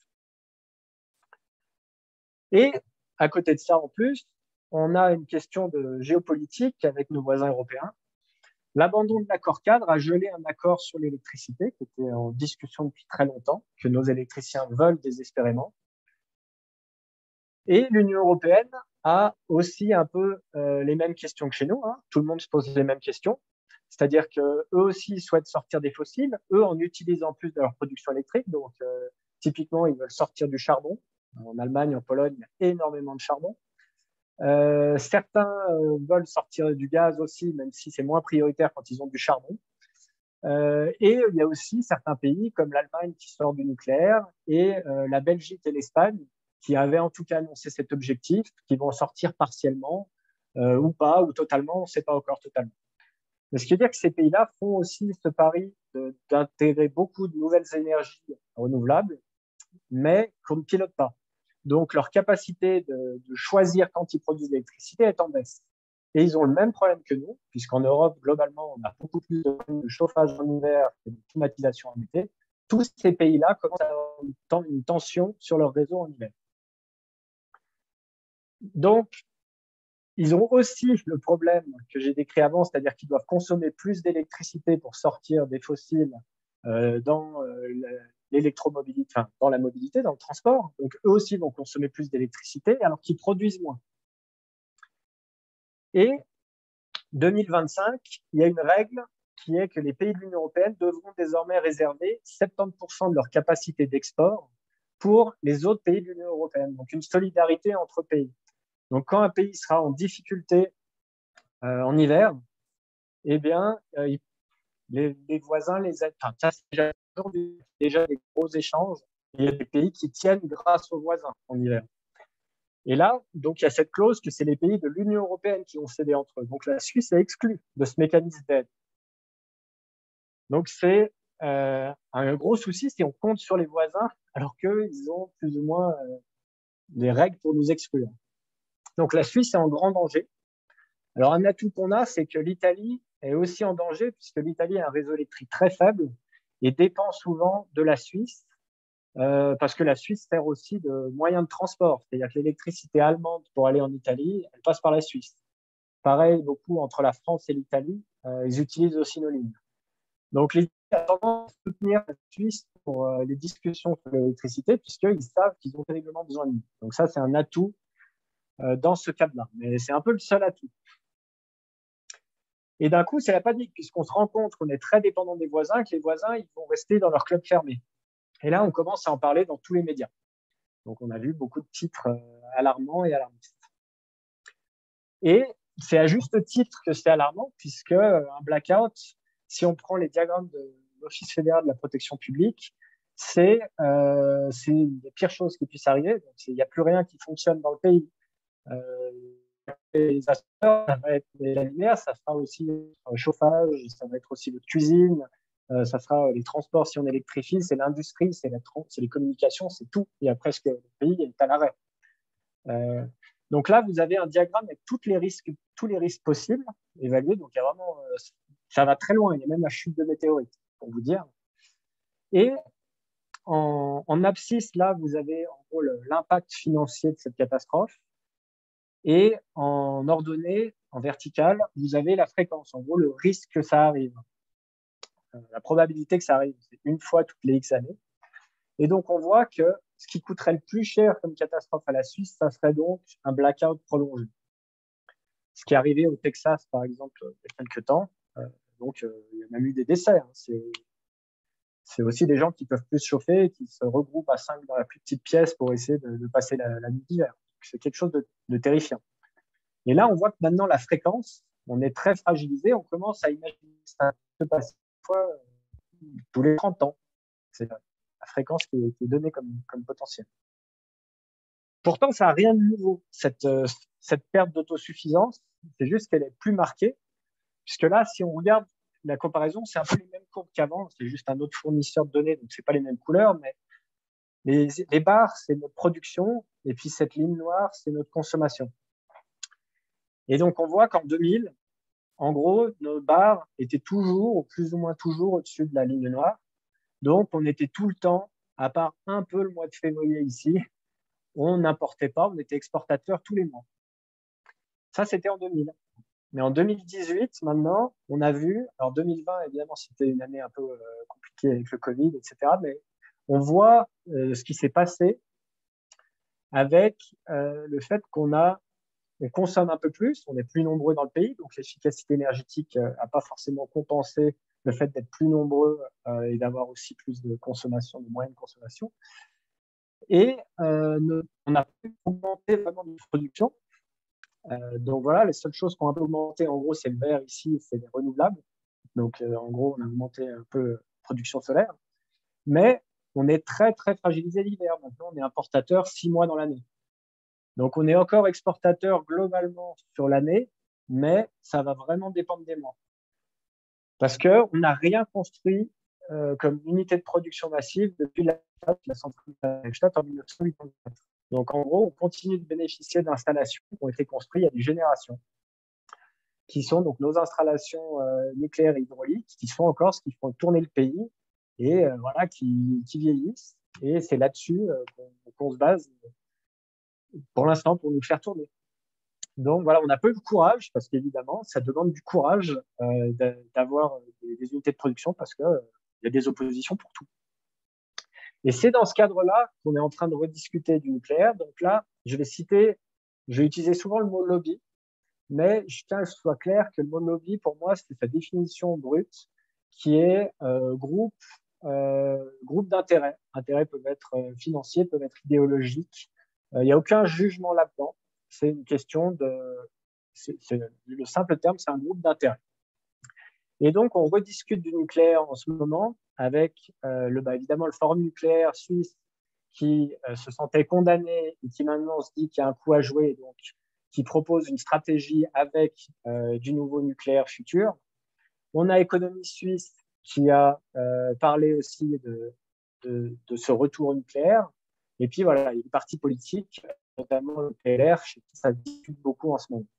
A: Et à côté de ça, en plus, on a une question de géopolitique avec nos voisins européens. L'abandon de l'accord cadre a gelé un accord sur l'électricité qui était en discussion depuis très longtemps, que nos électriciens veulent désespérément. Et l'Union européenne a aussi un peu euh, les mêmes questions que chez nous. Hein. Tout le monde se pose les mêmes questions. C'est-à-dire qu'eux aussi souhaitent sortir des fossiles, eux en utilisant plus de leur production électrique. Donc, euh, typiquement, ils veulent sortir du charbon. En Allemagne, en Pologne, il y a énormément de charbon. Euh, certains euh, veulent sortir du gaz aussi, même si c'est moins prioritaire quand ils ont du charbon. Euh, et il y a aussi certains pays comme l'Allemagne qui sort du nucléaire et euh, la Belgique et l'Espagne qui avaient en tout cas annoncé cet objectif, qui vont sortir partiellement euh, ou pas, ou totalement, on ne sait pas encore totalement. Mais ce qui veut dire que ces pays-là font aussi ce pari d'intégrer beaucoup de nouvelles énergies renouvelables, mais qu'on ne pilote pas. Donc, leur capacité de, de choisir quand ils produisent l'électricité est en baisse. Et ils ont le même problème que nous, puisqu'en Europe, globalement, on a beaucoup plus de chauffage en hiver et de climatisation en été. Tous ces pays-là commencent à avoir une tension sur leur réseau en hiver. Donc, ils ont aussi le problème que j'ai décrit avant, c'est-à-dire qu'ils doivent consommer plus d'électricité pour sortir des fossiles euh, dans euh, l'électromobilité, enfin, dans la mobilité, dans le transport. Donc, eux aussi vont consommer plus d'électricité alors qu'ils produisent moins. Et deux mille vingt-cinq, il y a une règle qui est que les pays de l'Union européenne devront désormais réserver soixante-dix pour cent de leur capacité d'export pour les autres pays de l'Union européenne. Donc, une solidarité entre pays. Donc, quand un pays sera en difficulté euh, en hiver, eh bien, euh, les, les voisins les aident. Enfin, ça, c'est déjà, déjà des gros échanges. Il y a des pays qui tiennent grâce aux voisins en hiver. Et là, donc, il y a cette clause que c'est les pays de l'Union européenne qui ont cédé entre eux. Donc, la Suisse est exclue de ce mécanisme d'aide. Donc, c'est euh, un gros souci si on compte sur les voisins alors qu'ils ont plus ou moins euh, des règles pour nous exclure. Donc, la Suisse est en grand danger. Alors, un atout qu'on a, c'est que l'Italie est aussi en danger puisque l'Italie a un réseau électrique très faible et dépend souvent de la Suisse euh, parce que la Suisse sert aussi de moyen de transport. C'est-à-dire que l'électricité allemande pour aller en Italie, elle passe par la Suisse. Pareil, beaucoup entre la France et l'Italie, euh, ils utilisent aussi nos lignes. Donc, l'Italie a tendance à soutenir la Suisse pour euh, les discussions sur l'électricité puisqu'ils savent qu'ils ont terriblement besoin de nous. Donc, ça, c'est un atout euh, dans ce cadre-là. Mais c'est un peu le seul atout. Et d'un coup, c'est la panique, puisqu'on se rend compte qu'on est très dépendant des voisins, que les voisins, ils vont rester dans leur club fermé. Et là, on commence à en parler dans tous les médias. Donc, on a vu beaucoup de titres euh, alarmants et alarmistes. Et c'est à juste titre que c'est alarmant, puisque euh, un blackout, si on prend les diagrammes de l'Office fédéral de la protection publique, c'est euh, les pires choses qui puissent arriver. Il n'y a plus rien qui fonctionne dans le pays. Euh, les ascenseurs, ça va être la lumière, ça sera aussi le chauffage, ça va être aussi votre cuisine, euh, ça sera les transports si on électrifie, c'est l'industrie, c'est la, les communications, c'est tout. Il y a presque le pays est à l'arrêt. Euh, donc là, vous avez un diagramme avec toutes les risques, tous les risques possibles évalués. Donc il y a vraiment, euh, ça va très loin. Il y a même la chute de météorites, pour vous dire. Et en, en abscisse, là, vous avez en gros l'impact financier de cette catastrophe. Et en ordonnée, en verticale, vous avez la fréquence, en gros le risque que ça arrive. Euh, la probabilité que ça arrive, c'est une fois toutes les X années. Et donc on voit que ce qui coûterait le plus cher comme catastrophe à la Suisse, ça serait donc un blackout prolongé. Ce qui est arrivé au Texas, par exemple, il y a quelques temps. Euh, donc euh, il y a même eu des décès. Hein. C'est aussi des gens qui peuvent plus se chauffer et qui se regroupent à cinq dans la plus petite pièce pour essayer de, de passer la, la nuit d'hiver. C'est quelque chose de, de terrifiant. Et là, on voit que maintenant, la fréquence, on est très fragilisé. On commence à imaginer que ça se passe une fois euh, tous les trente ans. C'est la, la fréquence qui est, qui est donnée comme, comme potentiel. Pourtant, ça n'a rien de nouveau, cette, euh, cette perte d'autosuffisance. C'est juste qu'elle est plus marquée. Puisque là, si on regarde la comparaison, c'est un peu les mêmes courbes qu'avant. C'est juste un autre fournisseur de données, donc c'est pas les mêmes couleurs, mais les, les barres, c'est notre production, et puis cette ligne noire, c'est notre consommation. Et donc, on voit qu'en deux mille, en gros, nos barres étaient toujours, ou plus ou moins toujours, au-dessus de la ligne noire. Donc, on était tout le temps, à part un peu le mois de février ici, on n'importait pas, on était exportateur tous les mois. Ça, c'était en deux mille. Mais en deux mille dix-huit, maintenant, on a vu, alors deux mille vingt, évidemment, c'était une année un peu euh, compliquée avec le Covid, et cetera, mais on voit euh, ce qui s'est passé avec euh, le fait qu'on a, on consomme un peu plus, on est plus nombreux dans le pays, donc l'efficacité énergétique n'a euh, pas forcément compensé le fait d'être plus nombreux euh, et d'avoir aussi plus de consommation, de moyens de consommation. Et euh, on a pu augmenter vraiment notre production. Euh, donc voilà, les seules choses qui ont un peu augmenté, en gros, c'est le vert ici, c'est les renouvelables. Donc euh, en gros, on a augmenté un peu la production solaire. Mais on est très, très fragilisé l'hiver. Maintenant, on est importateur six mois dans l'année. Donc on est encore exportateur globalement sur l'année, mais ça va vraiment dépendre des mois. Parce qu'on n'a rien construit euh, comme unité de production massive depuis la, la centrale d'Eichstätt en mille neuf cent quatre-vingt-quatre. Donc, en gros, on continue de bénéficier d'installations qui ont été construites il y a des générations, qui sont donc nos installations euh, nucléaires et hydrauliques, qui sont encore ce qui font tourner le pays et euh, voilà, qui, qui vieillissent. Et c'est là-dessus euh, qu'on qu'on se base pour l'instant pour nous faire tourner. Donc, voilà, on a peu de courage parce qu'évidemment, ça demande du courage euh, d'avoir des, des unités de production parce qu'il euh, y a des oppositions pour tout. Et c'est dans ce cadre-là qu'on est en train de rediscuter du nucléaire. Donc là, je vais citer, je vais utiliser souvent le mot lobby, mais je tiens à ce que ce soit clair que le mot lobby, pour moi, c'est sa définition brute, qui est euh, groupe, euh, groupe d'intérêts. Intérêts peuvent être euh, financiers, peuvent être idéologiques. Il euh, n'y a aucun jugement là-dedans. C'est une question de... C'est, c'est, le simple terme, c'est un groupe d'intérêts. Et donc, on rediscute du nucléaire en ce moment avec euh, le, bah, évidemment le Forum nucléaire suisse qui euh, se sentait condamné et qui maintenant se dit qu'il y a un coup à jouer, donc qui propose une stratégie avec euh, du nouveau nucléaire futur. On a Économie Suisse qui a euh, parlé aussi de, de, de ce retour nucléaire. Et puis voilà, il y a des partis politiques, notamment le P L R, chez qui ça discute beaucoup en ce moment.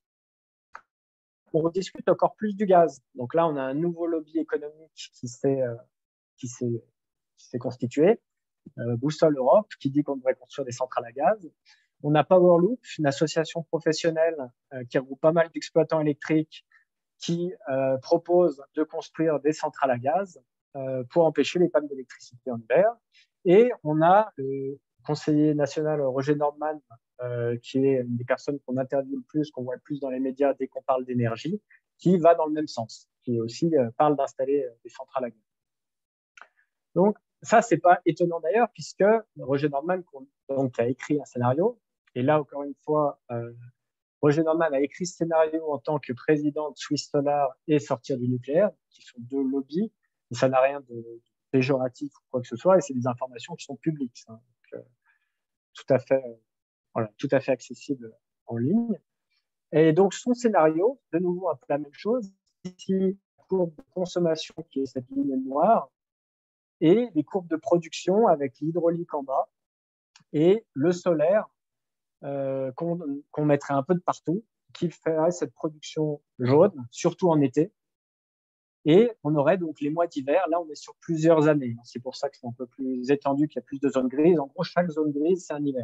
A: On rediscute encore plus du gaz. Donc là, on a un nouveau lobby économique qui s'est euh, qui s'est qui s'est constitué, euh, Boussole Europe, qui dit qu'on devrait construire des centrales à gaz. On a Powerloop, une association professionnelle euh, qui regroupe pas mal d'exploitants électriques qui euh, propose de construire des centrales à gaz euh, pour empêcher les pannes d'électricité en hiver. Et on a le conseiller national Roger Nordman, euh, qui est une des personnes qu'on interviewe le plus, qu'on voit le plus dans les médias dès qu'on parle d'énergie, qui va dans le même sens, qui aussi euh, parle d'installer euh, des centrales à gaz. Donc, ça, c'est pas étonnant d'ailleurs, puisque Roger Nordman, donc, a écrit un scénario, et là, encore une fois, euh, Roger Nordman a écrit ce scénario en tant que président de Swiss Solar et Sortir du nucléaire, qui sont deux lobbies, et ça n'a rien de péjoratif ou quoi que ce soit, et c'est des informations qui sont publiques, hein, donc, euh, tout à fait, euh, voilà, tout à fait accessible en ligne. Et donc, son scénario, de nouveau un peu la même chose, ici, la courbe de consommation qui est cette ligne noire, et les courbes de production avec l'hydraulique en bas, et le solaire euh, qu'on qu'on mettrait un peu de partout, qui ferait cette production jaune, surtout en été. Et on aurait donc les mois d'hiver. Là, on est sur plusieurs années. C'est pour ça que c'est un peu plus étendu, qu'il y a plus de zones grises. En gros, chaque zone grise, c'est un hiver.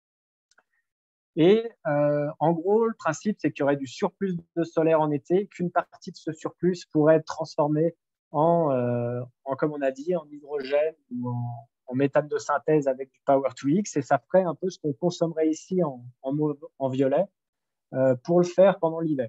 A: Et euh, en gros, le principe, c'est qu'il y aurait du surplus de solaire en été, qu'une partie de ce surplus pourrait être transformée en, euh, en comme on a dit, en hydrogène ou en, en méthane de synthèse avec du Power to X, et ça ferait un peu ce qu'on consommerait ici en, en, mauve, en violet euh, pour le faire pendant l'hiver.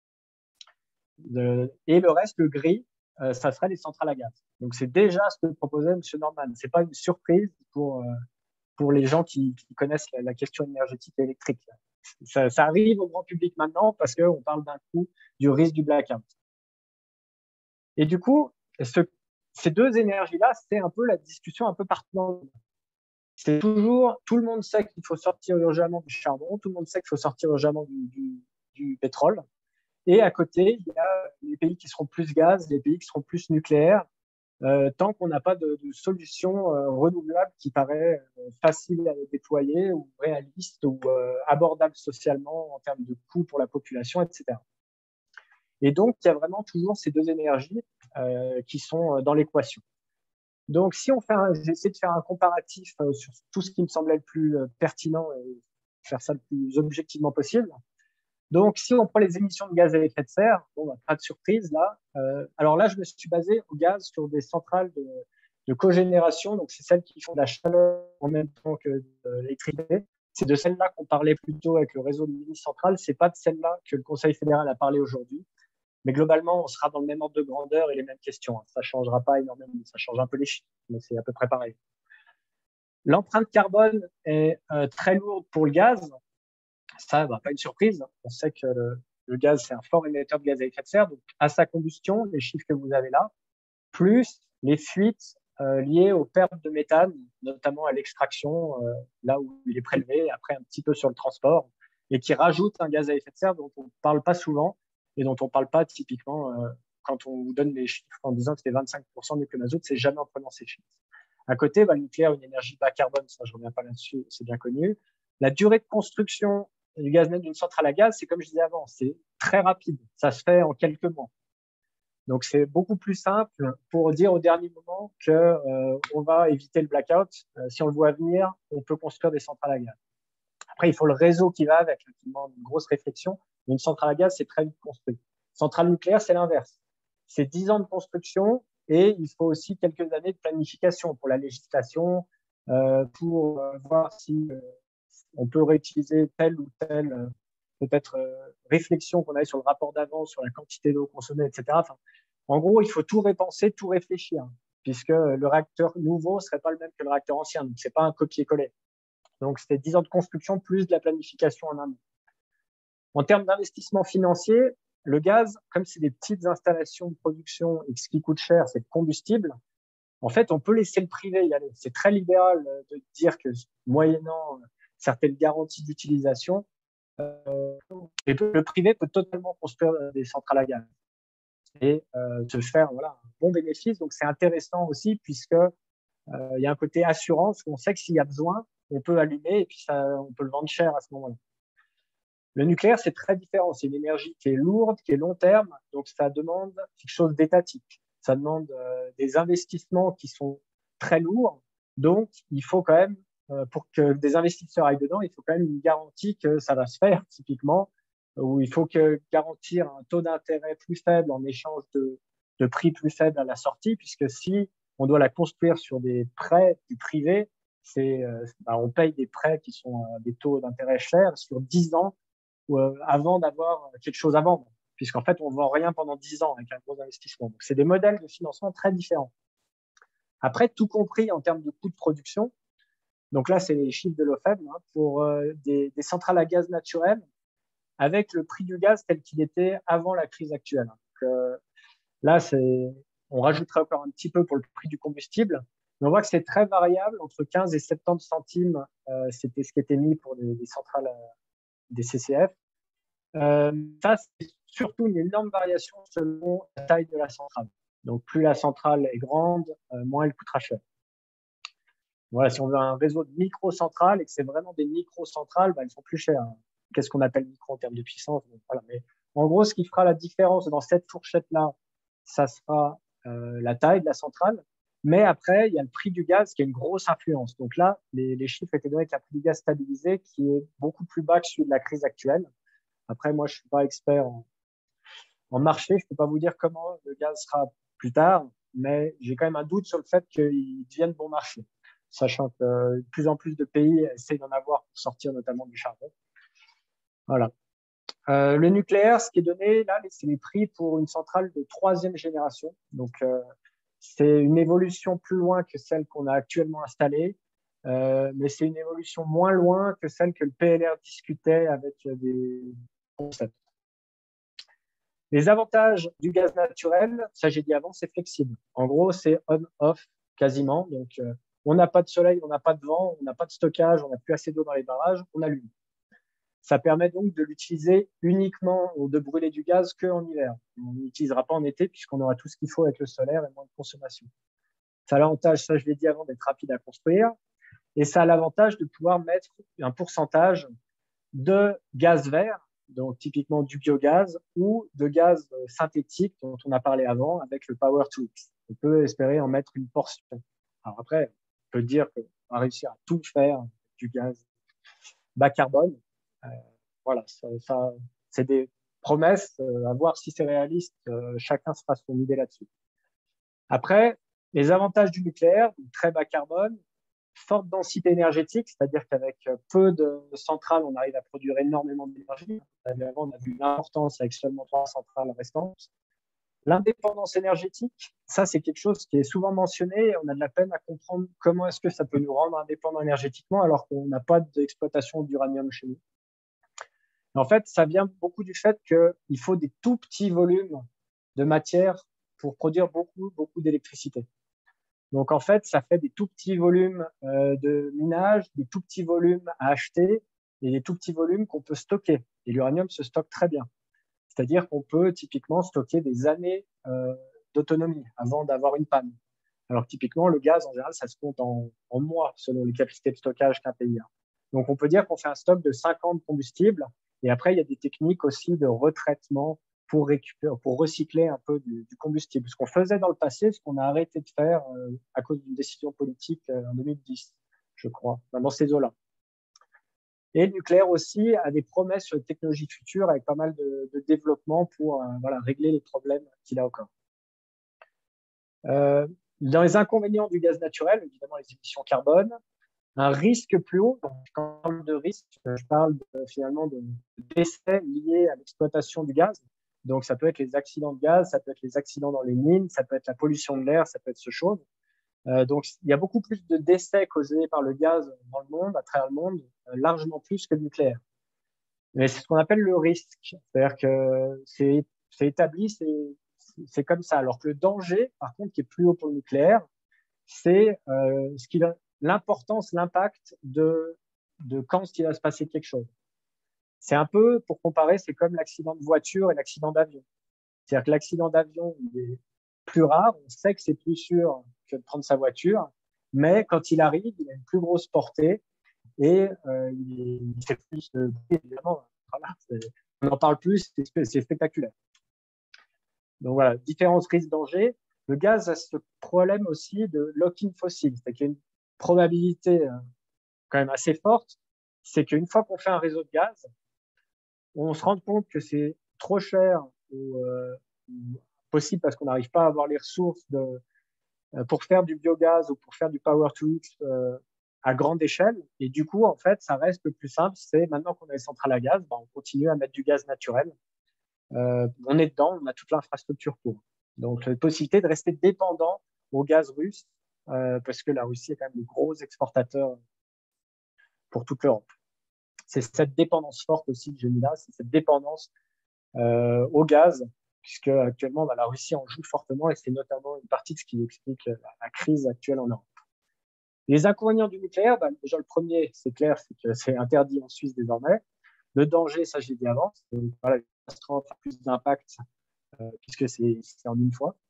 A: Et le reste, le gris, euh, ça serait les centrales à gaz. Donc c'est déjà ce que proposait M. Nordman. C'est pas une surprise pour euh, pour les gens qui, qui connaissent la, la question énergétique et électrique. Ça, ça arrive au grand public maintenant parce qu'on parle d'un coup du risque du blackout. Et du coup, ce, ces deux énergies-là, c'est un peu la discussion un peu partout dans le monde. C'est toujours, tout le monde sait qu'il faut sortir urgemment du charbon, tout le monde sait qu'il faut sortir urgemment du, du, du pétrole. Et à côté, il y a les pays qui seront plus gaz, les pays qui seront plus nucléaires, euh, tant qu'on n'a pas de, de solution euh, renouvelable qui paraît euh, facile à déployer ou réaliste ou euh, abordable socialement en termes de coûts pour la population, et cetera. Et donc, il y a vraiment toujours ces deux énergies euh, qui sont dans l'équation. Donc, si on fait un, j'essaie de faire un comparatif euh, sur tout ce qui me semblait le plus euh, pertinent et faire ça le plus objectivement possible. Donc, si on prend les émissions de gaz à effet de serre, bon, bah, pas de surprise là. Euh, alors là, je me suis basé au gaz sur des centrales de, de cogénération. Donc, c'est celles qui font de la chaleur en même temps que de l'électricité. C'est de celles-là qu'on parlait plus tôt avec le réseau de mini-centrales. C'est pas de celles-là que le Conseil fédéral a parlé aujourd'hui. Mais globalement, on sera dans le même ordre de grandeur et les mêmes questions. Ça changera pas énormément. Ça change un peu les chiffres, mais c'est à peu près pareil. L'empreinte carbone est euh, très lourde pour le gaz. Ça, bah, pas une surprise. On sait que le, le gaz, c'est un fort émetteur de gaz à effet de serre. Donc, à sa combustion, les chiffres que vous avez là, plus les fuites euh, liées aux pertes de méthane, notamment à l'extraction, euh, là où il est prélevé, après un petit peu sur le transport, et qui rajoute un gaz à effet de serre dont on ne parle pas souvent et dont on ne parle pas typiquement euh, quand on vous donne les chiffres en disant que c'est vingt-cinq pour cent mieux que l'azote, c'est jamais en prenant ces chiffres. À côté, bah, le nucléaire, une énergie bas carbone, ça, je ne reviens pas là-dessus, c'est bien connu. La durée de construction du gaz net d'une centrale à gaz, c'est comme je disais avant, c'est très rapide. Ça se fait en quelques mois. Donc, c'est beaucoup plus simple pour dire au dernier moment que euh, on va éviter le blackout. Euh, si on le voit venir, on peut construire des centrales à gaz. Après, il faut le réseau qui va avec, qui demande une grosse réflexion. Une centrale à gaz, c'est très vite construit. Centrale nucléaire, c'est l'inverse. C'est dix ans de construction et il faut aussi quelques années de planification pour la législation, euh, pour euh, voir si euh, on peut réutiliser telle ou telle euh, peut-être euh, réflexion qu'on avait sur le rapport d'avant, sur la quantité d'eau consommée, et cetera. Enfin, en gros, il faut tout repenser, tout réfléchir, puisque le réacteur nouveau ne serait pas le même que le réacteur ancien. Donc, ce n'est pas un copier-coller. Donc, c'était dix ans de construction plus de la planification en amont. En termes d'investissement financier, le gaz, comme c'est des petites installations de production et ce qui coûte cher, c'est le combustible, en fait, on peut laisser le privé y aller. C'est très libéral de dire que moyennant certaines garanties d'utilisation, euh, le privé peut totalement construire des centrales à gaz et euh, se faire voilà, un bon bénéfice. Donc, c'est intéressant aussi puisque euh, il y a un côté assurance où on sait que s'il y a besoin, on peut allumer et puis ça, on peut le vendre cher à ce moment-là. Le nucléaire, c'est très différent. C'est une énergie qui est lourde, qui est long terme, donc ça demande quelque chose d'étatique. Ça demande euh, des investissements qui sont très lourds. Donc, il faut quand même, euh, pour que des investisseurs aillent dedans, il faut quand même une garantie que ça va se faire, typiquement, où il faut que garantir un taux d'intérêt plus faible en échange de, de prix plus faibles à la sortie, puisque si on doit la construire sur des prêts du privé, c'est, euh, bah, on paye des prêts qui sont à des taux d'intérêt chers sur dix ans ou, euh, avant d'avoir quelque chose à vendre, puisqu'en fait, on ne vend rien pendant dix ans avec un gros investissement. Donc, c'est des modèles de financement très différents. Après, tout compris en termes de coût de production, donc là, c'est les chiffres de l'eau faible, hein, pour euh, des, des centrales à gaz naturel, avec le prix du gaz tel qu'il était avant la crise actuelle. Donc, euh, là, c'est, on rajouterait encore un petit peu pour le prix du combustible, mais on voit que c'est très variable, entre quinze et soixante-dix centimes, euh, c'était ce qui était mis pour les, les centrales, euh, des C C F. Euh, ça, c'est surtout une énorme variation selon la taille de la centrale. Donc, plus la centrale est grande, euh, moins elle coûtera cher. Voilà, si on veut un réseau de micro-centrales et que c'est vraiment des micro-centrales, bah, elles sont plus chères. Qu'est-ce qu'on appelle micro en termes de puissance? Donc, voilà. Mais en gros, ce qui fera la différence dans cette fourchette-là, ça sera euh, la taille de la centrale. Mais après, il y a le prix du gaz qui a une grosse influence. Donc là, les, les chiffres étaient donnés avec un prix du gaz stabilisé qui est beaucoup plus bas que celui de la crise actuelle. Après, moi, je suis pas expert en, en marché. Je peux pas vous dire comment le gaz sera plus tard, mais j'ai quand même un doute sur le fait qu'il devienne bon marché, sachant que euh, de plus en plus de pays essaient d'en avoir pour sortir notamment du charbon. Voilà. Euh, le nucléaire, ce qui est donné là, c'est les prix pour une centrale de troisième génération. Donc, euh, c'est une évolution plus loin que celle qu'on a actuellement installée, euh, mais c'est une évolution moins loin que celle que le P L R discutait avec des concepts. Les avantages du gaz naturel, ça j'ai dit avant, c'est flexible. En gros, c'est on-off quasiment. Donc, euh, on n'a pas de soleil, on n'a pas de vent, on n'a pas de stockage, on n'a plus assez d'eau dans les barrages, on allume. Ça permet donc de l'utiliser uniquement ou de brûler du gaz qu'en hiver. On n'utilisera pas en été puisqu'on aura tout ce qu'il faut avec le solaire et moins de consommation. Ça a l'avantage, ça je l'ai dit avant, d'être rapide à construire. Et ça a l'avantage de pouvoir mettre un pourcentage de gaz vert, donc typiquement du biogaz, ou de gaz synthétique dont on a parlé avant avec le Power to X. On peut espérer en mettre une portion. Alors après, on peut dire qu'on va réussir à tout faire du gaz bas carbone. Euh, voilà, ça, ça, c'est des promesses, euh, à voir si c'est réaliste. Euh, chacun se fera son idée là-dessus. Après, les avantages du nucléaire, très bas carbone, forte densité énergétique, c'est-à-dire qu'avec peu de centrales, on arrive à produire énormément d'énergie. Avant, on a vu l'importance avec seulement trois centrales restantes. L'indépendance énergétique, ça, c'est quelque chose qui est souvent mentionné. On a de la peine à comprendre comment est-ce que ça peut nous rendre indépendants énergétiquement alors qu'on n'a pas d'exploitation d'uranium chez nous. En fait, ça vient beaucoup du fait qu'il faut des tout petits volumes de matière pour produire beaucoup, beaucoup d'électricité. Donc, en fait, ça fait des tout petits volumes euh, de minage, des tout petits volumes à acheter et des tout petits volumes qu'on peut stocker. Et l'uranium se stocke très bien. C'est-à-dire qu'on peut typiquement stocker des années euh, d'autonomie avant d'avoir une panne. Alors, typiquement, le gaz, en général, ça se compte en, en mois selon les capacités de stockage qu'un pays a. Donc, on peut dire qu'on fait un stock de cinq ans de combustible. Et après, il y a des techniques aussi de retraitement pour récupérer, pour recycler un peu du, du combustible. Ce qu'on faisait dans le passé, ce qu'on a arrêté de faire euh, à cause d'une décision politique euh, en deux mille dix, je crois, dans ces eaux-là. Et le nucléaire aussi a des promesses sur les technologies futures avec pas mal de, de développement pour euh, voilà, régler les problèmes qu'il a encore. Euh, dans les inconvénients du gaz naturel, évidemment les émissions carbone, un risque plus haut. Donc, quand je parle de risque, je parle de, finalement de décès liés à l'exploitation du gaz. Donc, ça peut être les accidents de gaz, ça peut être les accidents dans les mines, ça peut être la pollution de l'air, ça peut être ce chose. Euh, donc, il y a beaucoup plus de décès causés par le gaz dans le monde, à travers le monde, euh, largement plus que le nucléaire. Mais c'est ce qu'on appelle le risque. C'est-à-dire que c'est, c'est établi, c'est, c'est comme ça. Alors que le danger, par contre, qui est plus haut pour le nucléaire, c'est euh, ce qu'il a, l'importance, l'impact de, de quand il va se passer quelque chose. C'est un peu, pour comparer, c'est comme l'accident de voiture et l'accident d'avion. C'est-à-dire que l'accident d'avion, il est plus rare, on sait que c'est plus sûr que de prendre sa voiture, mais quand il arrive, il a une plus grosse portée et euh, il, il fait plus de bruit, évidemment. Voilà, on en parle plus, c'est, c'est spectaculaire. Donc voilà, différents risques, dangers. Le gaz a ce problème aussi de lock-in fossile, c'est-à-dire qu'il y a une probabilité euh, quand même assez forte, c'est qu'une fois qu'on fait un réseau de gaz, on se rend compte que c'est trop cher ou, euh, ou possible parce qu'on n'arrive pas à avoir les ressources de, euh, pour faire du biogaz ou pour faire du power to X euh, à grande échelle. Et du coup, en fait, ça reste le plus simple, c'est maintenant qu'on a les centrales à gaz, ben, on continue à mettre du gaz naturel. Euh, on est dedans, on a toute l'infrastructure pour. Donc, la possibilité de rester dépendant au gaz russe euh, parce que la Russie est quand même le gros exportateur pour toute l'Europe. C'est cette dépendance forte aussi que j'ai mis là, c'est cette dépendance euh, au gaz, puisque actuellement bah, la Russie en joue fortement et c'est notamment une partie de ce qui explique la, la crise actuelle en Europe. Les inconvénients du nucléaire, bah, déjà le premier, c'est clair, c'est que c'est interdit en Suisse désormais. Le danger, ça j'ai dit avant, c'est, voilà, une catastrophe a plus d'impact euh, puisque c'est, c'est en une fois.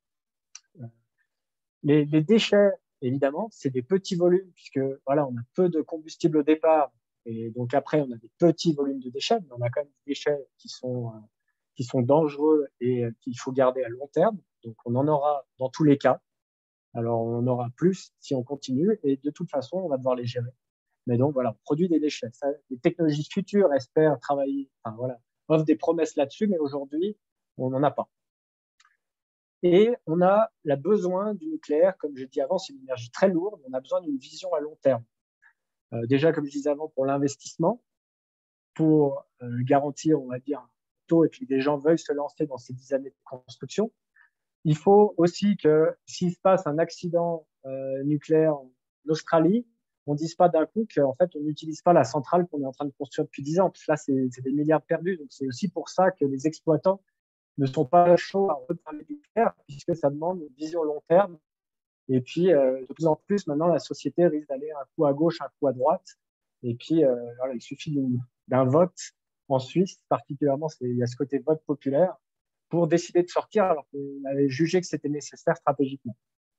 A: Les, les déchets, évidemment, c'est des petits volumes puisque voilà, on a peu de combustible au départ et donc après on a des petits volumes de déchets, mais on a quand même des déchets qui sont euh, qui sont dangereux et euh, qu'il faut garder à long terme. Donc on en aura dans tous les cas. Alors on en aura plus si on continue et de toute façon on va devoir les gérer. Mais donc voilà, on produit des déchets. Ça, les technologies futures espèrent travailler, enfin voilà, offrent des promesses là-dessus, mais aujourd'hui on n'en a pas. Et on a la besoin du nucléaire, comme je dis avant, c'est une énergie très lourde, on a besoin d'une vision à long terme. Euh, déjà, comme je disais avant, pour l'investissement, pour euh, garantir, on va dire, un taux et puis que les gens veuillent se lancer dans ces dix années de construction. Il faut aussi que s'il se passe un accident euh, nucléaire en Australie, on ne dise pas d'un coup qu'en fait, on n'utilise pas la centrale qu'on est en train de construire depuis dix ans. Parce que là, c'est, c'est des milliards perdus. Donc, c'est aussi pour ça que les exploitants ne sont pas chauds à reparler du nucléaire, puisque ça demande une vision long terme. Et puis, euh, de plus en plus, maintenant, la société risque d'aller un coup à gauche, un coup à droite. Et puis, euh, voilà, il suffit d'un vote en Suisse, particulièrement, c'est, il y a ce côté vote populaire, pour décider de sortir alors qu'on avait jugé que c'était nécessaire stratégiquement.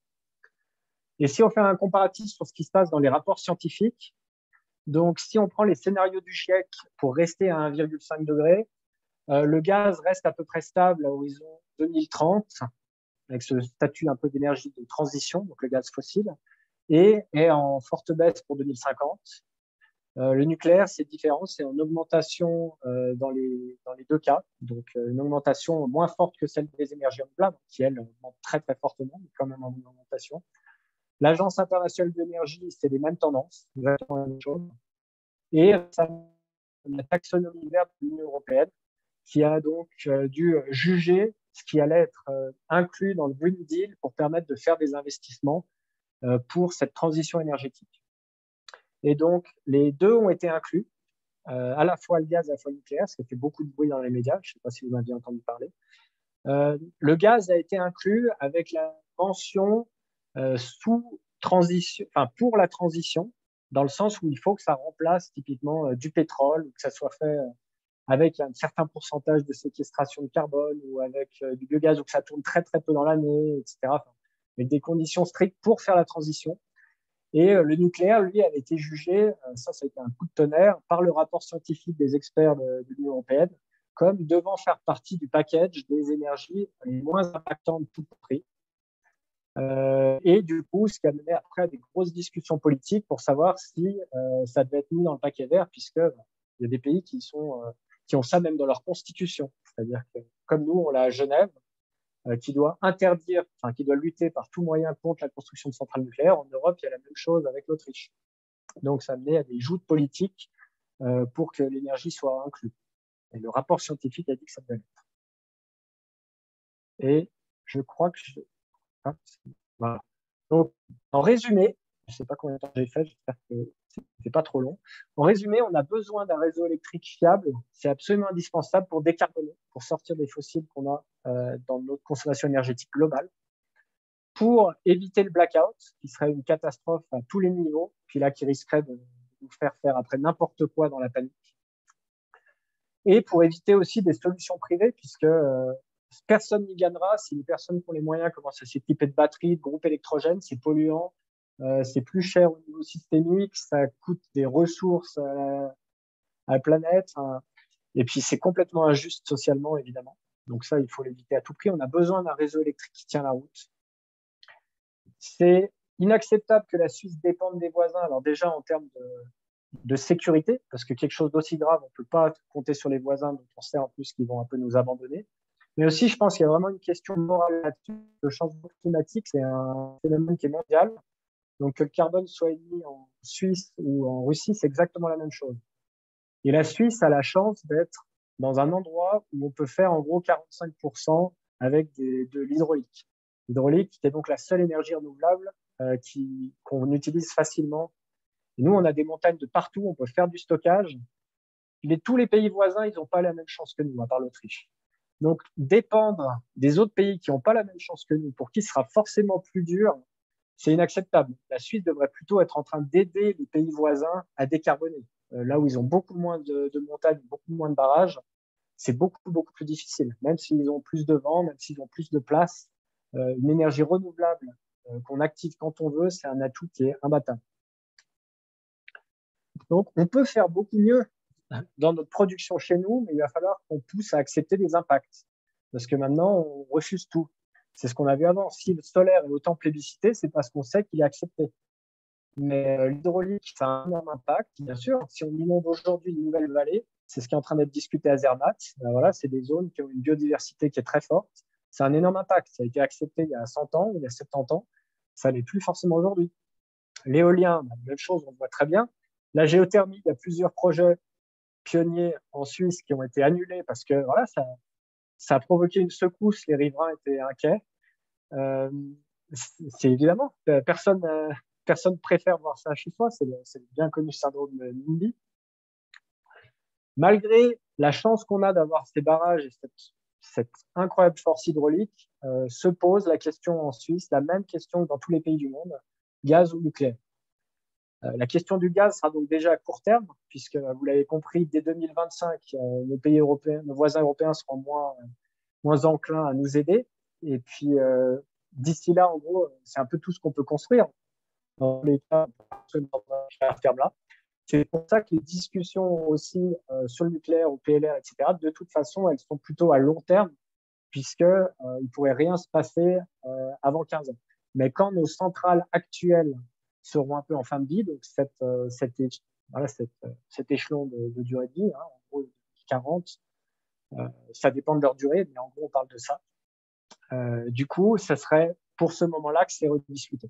A: Et si on fait un comparatif sur ce qui se passe dans les rapports scientifiques, donc si on prend les scénarios du GIEC pour rester à un virgule cinq degré, euh, le gaz reste à peu près stable à horizon deux mille trente, avec ce statut un peu d'énergie de transition, donc le gaz fossile, et est en forte baisse pour deux mille cinquante. Euh, le nucléaire, c'est différent, c'est en augmentation euh, dans, les, dans les deux cas, donc euh, une augmentation moins forte que celle des énergies renouvelables, qui elles augmentent très très fortement, mais quand même en augmentation. L'Agence internationale de l'énergie, c'est les mêmes tendances, exactement la même chose. Et ça, la taxonomie verte de l'Union européenne, qui a donc euh, dû juger ce qui allait être euh, inclus dans le Green Deal pour permettre de faire des investissements euh, pour cette transition énergétique. Et donc, les deux ont été inclus, euh, à la fois le gaz et à la fois le nucléaire, ce qui fait beaucoup de bruit dans les médias. Je ne sais pas si vous m'aviez entendu parler. Euh, le gaz a été inclus avec la mention euh, sous transition, enfin pour la transition, dans le sens où il faut que ça remplace typiquement euh, du pétrole, ou que ça soit fait euh, avec un certain pourcentage de séquestration de carbone ou avec euh, du biogaz, ou que ça tourne très très peu dans l'année, et cetera. Enfin, avec des conditions strictes pour faire la transition. Et euh, le nucléaire, lui, avait été jugé, euh, ça, ça a été un coup de tonnerre, par le rapport scientifique des experts de, de l'Union européenne, comme devant faire partie du package des énergies les moins impactantes tout prix. Euh, et du coup, ce qui a mené après à des grosses discussions politiques pour savoir si euh, ça devait être mis dans le paquet vert, puisque bah, il y a des pays qui sont euh, qui ont ça même dans leur constitution. C'est-à-dire que comme nous, on l'a à Genève, euh, qui doit interdire, enfin qui doit lutter par tout moyen contre la construction de centrales nucléaires. En Europe, il y a la même chose avec l'Autriche. Donc, ça a mené à des joutes politiques euh, pour que l'énergie soit inclue. Et le rapport scientifique a dit que ça devait l'être. Et je crois que je... Hein, voilà. Donc, en résumé, je ne sais pas combien de temps j'ai fait, j'espère que c'est pas trop long. En résumé, on a besoin d'un réseau électrique fiable. C'est absolument indispensable pour décarboner, pour sortir des fossiles qu'on a euh, dans notre consommation énergétique globale, pour éviter le blackout, qui serait une catastrophe à tous les niveaux, puis là, qui risquerait de nous faire faire après n'importe quoi dans la panique. Et pour éviter aussi des solutions privées, puisque euh, personne n'y gagnera si les personnes qui ont les moyens commencent à s'équiper de batteries, de groupes électrogènes, c'est polluant, euh, c'est plus cher au niveau systémique, ça coûte des ressources à la, à la planète, hein, et puis c'est complètement injuste socialement, évidemment. Donc ça, il faut l'éviter à tout prix. On a besoin d'un réseau électrique qui tient la route. C'est inacceptable que la Suisse dépende des voisins. Alors déjà, en termes de, de sécurité, parce que quelque chose d'aussi grave, on ne peut pas compter sur les voisins, dont on sait en plus qu'ils vont un peu nous abandonner. Mais aussi, je pense qu'il y a vraiment une question morale là-dessus. Le changement climatique, c'est un phénomène qui est mondial. Donc, que le carbone soit émis en Suisse ou en Russie, c'est exactement la même chose. Et la Suisse a la chance d'être dans un endroit où on peut faire en gros quarante-cinq pour cent avec des, de l'hydraulique. L'hydraulique, qui est donc la seule énergie renouvelable euh, qui, qu'on utilise facilement. Et nous, on a des montagnes de partout, on peut faire du stockage. Les, tous les pays voisins, ils n'ont pas la même chance que nous, à part l'Autriche. Donc, dépendre des autres pays qui n'ont pas la même chance que nous, pour qui ce sera forcément plus dur, c'est inacceptable. La Suisse devrait plutôt être en train d'aider les pays voisins à décarboner. Euh, là où ils ont beaucoup moins de, de montagnes, beaucoup moins de barrages, c'est beaucoup, beaucoup plus difficile. Même s'ils ont plus de vent, même s'ils ont plus de place, euh, une énergie renouvelable euh, qu'on active quand on veut, c'est un atout qui est imbattable. Donc, on peut faire beaucoup mieux dans notre production chez nous, mais il va falloir qu'on pousse à accepter les impacts. Parce que maintenant, on refuse tout. C'est ce qu'on a vu avant. Si le solaire est autant plébiscité, c'est parce qu'on sait qu'il est accepté. Mais euh, l'hydraulique, ça a un énorme impact. Bien sûr, si on inonde aujourd'hui une nouvelle vallée, c'est ce qui est en train d'être discuté à Zermatt. Ben voilà, c'est des zones qui ont une biodiversité qui est très forte. C'est un énorme impact. Ça a été accepté il y a cent ans, il y a soixante-dix ans. Ça l'est plus forcément aujourd'hui. L'éolien, ben, même chose, on le voit très bien. La géothermie, il y a plusieurs projets pionniers en Suisse qui ont été annulés parce que voilà, ça, ça a provoqué une secousse, les riverains étaient inquiets. Euh, c'est évidemment, personne, euh, personne préfère voir ça chez soi, c'est le, c'est le bien connu syndrome de NIMBY. Malgré la chance qu'on a d'avoir ces barrages et cette, cette incroyable force hydraulique, euh, se pose la question en Suisse, la même question que dans tous les pays du monde, gaz ou nucléaire. La question du gaz sera donc déjà à court terme, puisque vous l'avez compris, dès deux mille vingt-cinq, euh, nos pays européens, nos voisins européens seront moins, moins enclins à nous aider. Et puis, euh, d'ici là, en gros, c'est un peu tout ce qu'on peut construire. Dans les cas, à terme-là. C'est pour ça que les discussions aussi euh, sur le nucléaire, au P L R, et cetera, de toute façon, elles sont plutôt à long terme, puisqu'il euh, ne pourrait rien se passer euh, avant quinze ans. Mais quand nos centrales actuelles seront un peu en fin de vie, donc cette, euh, cette, voilà, cette, euh, cet échelon de, de durée de vie, hein, en gros quarante, euh, ça dépend de leur durée, mais en gros on parle de ça. Euh, du coup, ça serait pour ce moment-là que c'est rediscuté.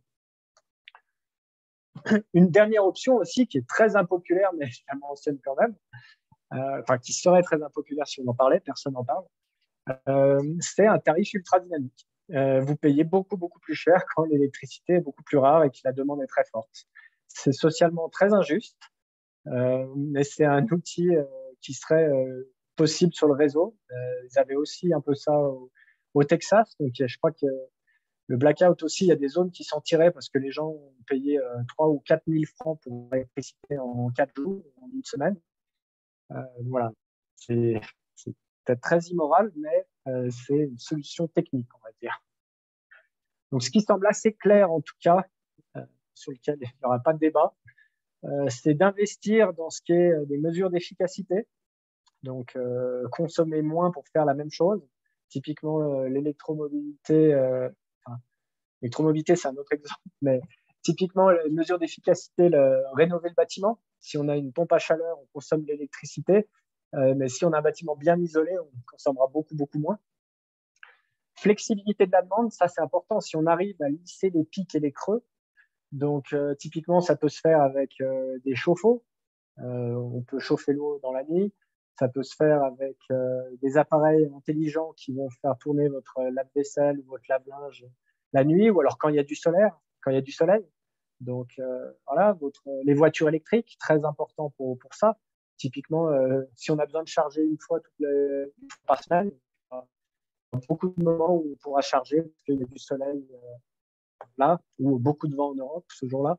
A: Une dernière option aussi qui est très impopulaire, mais je la mentionne quand même, euh, enfin qui serait très impopulaire si on en parlait, personne n'en parle, euh, c'est un tarif ultra dynamique. Euh, vous payez beaucoup, beaucoup plus cher quand l'électricité est beaucoup plus rare et que la demande est très forte. C'est socialement très injuste, euh, mais c'est un outil euh, qui serait euh, possible sur le réseau. Euh, ils avaient aussi un peu ça au, au Texas, donc je crois que le blackout aussi, il y a des zones qui s'en tiraient parce que les gens ont payé euh, trois ou quatre mille francs pour l'électricité en quatre jours, en une semaine. Euh, voilà, c'est peut-être très immoral, mais euh, c'est une solution technique, on va dire. Donc, ce qui semble assez clair, en tout cas, euh, sur lequel il n'y aura pas de débat, euh, c'est d'investir dans ce qui est euh, des mesures d'efficacité. Donc, euh, consommer moins pour faire la même chose. Typiquement, euh, l'électromobilité, euh, enfin, l'électromobilité, c'est un autre exemple, mais typiquement, les mesures d'efficacité, le, rénover le bâtiment. Si on a une pompe à chaleur, on consomme de l'électricité. Euh, mais si on a un bâtiment bien isolé, on consommera beaucoup, beaucoup moins. Flexibilité de la demande, ça c'est important. Si on arrive à lisser les pics et les creux, donc euh, typiquement ça peut se faire avec euh, des chauffe-eau. Euh, on peut chauffer l'eau dans la nuit. Ça peut se faire avec euh, des appareils intelligents qui vont faire tourner votre lave-vaisselle ou votre lave-linge la nuit, ou alors quand il y a du solaire, quand il y a du soleil. Donc euh, voilà, votre, les voitures électriques, très important pour, pour ça. Typiquement, euh, si on a besoin de charger une fois toutes les, une fois par semaine, euh, il y a beaucoup de moments où on pourra charger parce qu'il y a du soleil euh, là, ou beaucoup de vent en Europe ce jour-là.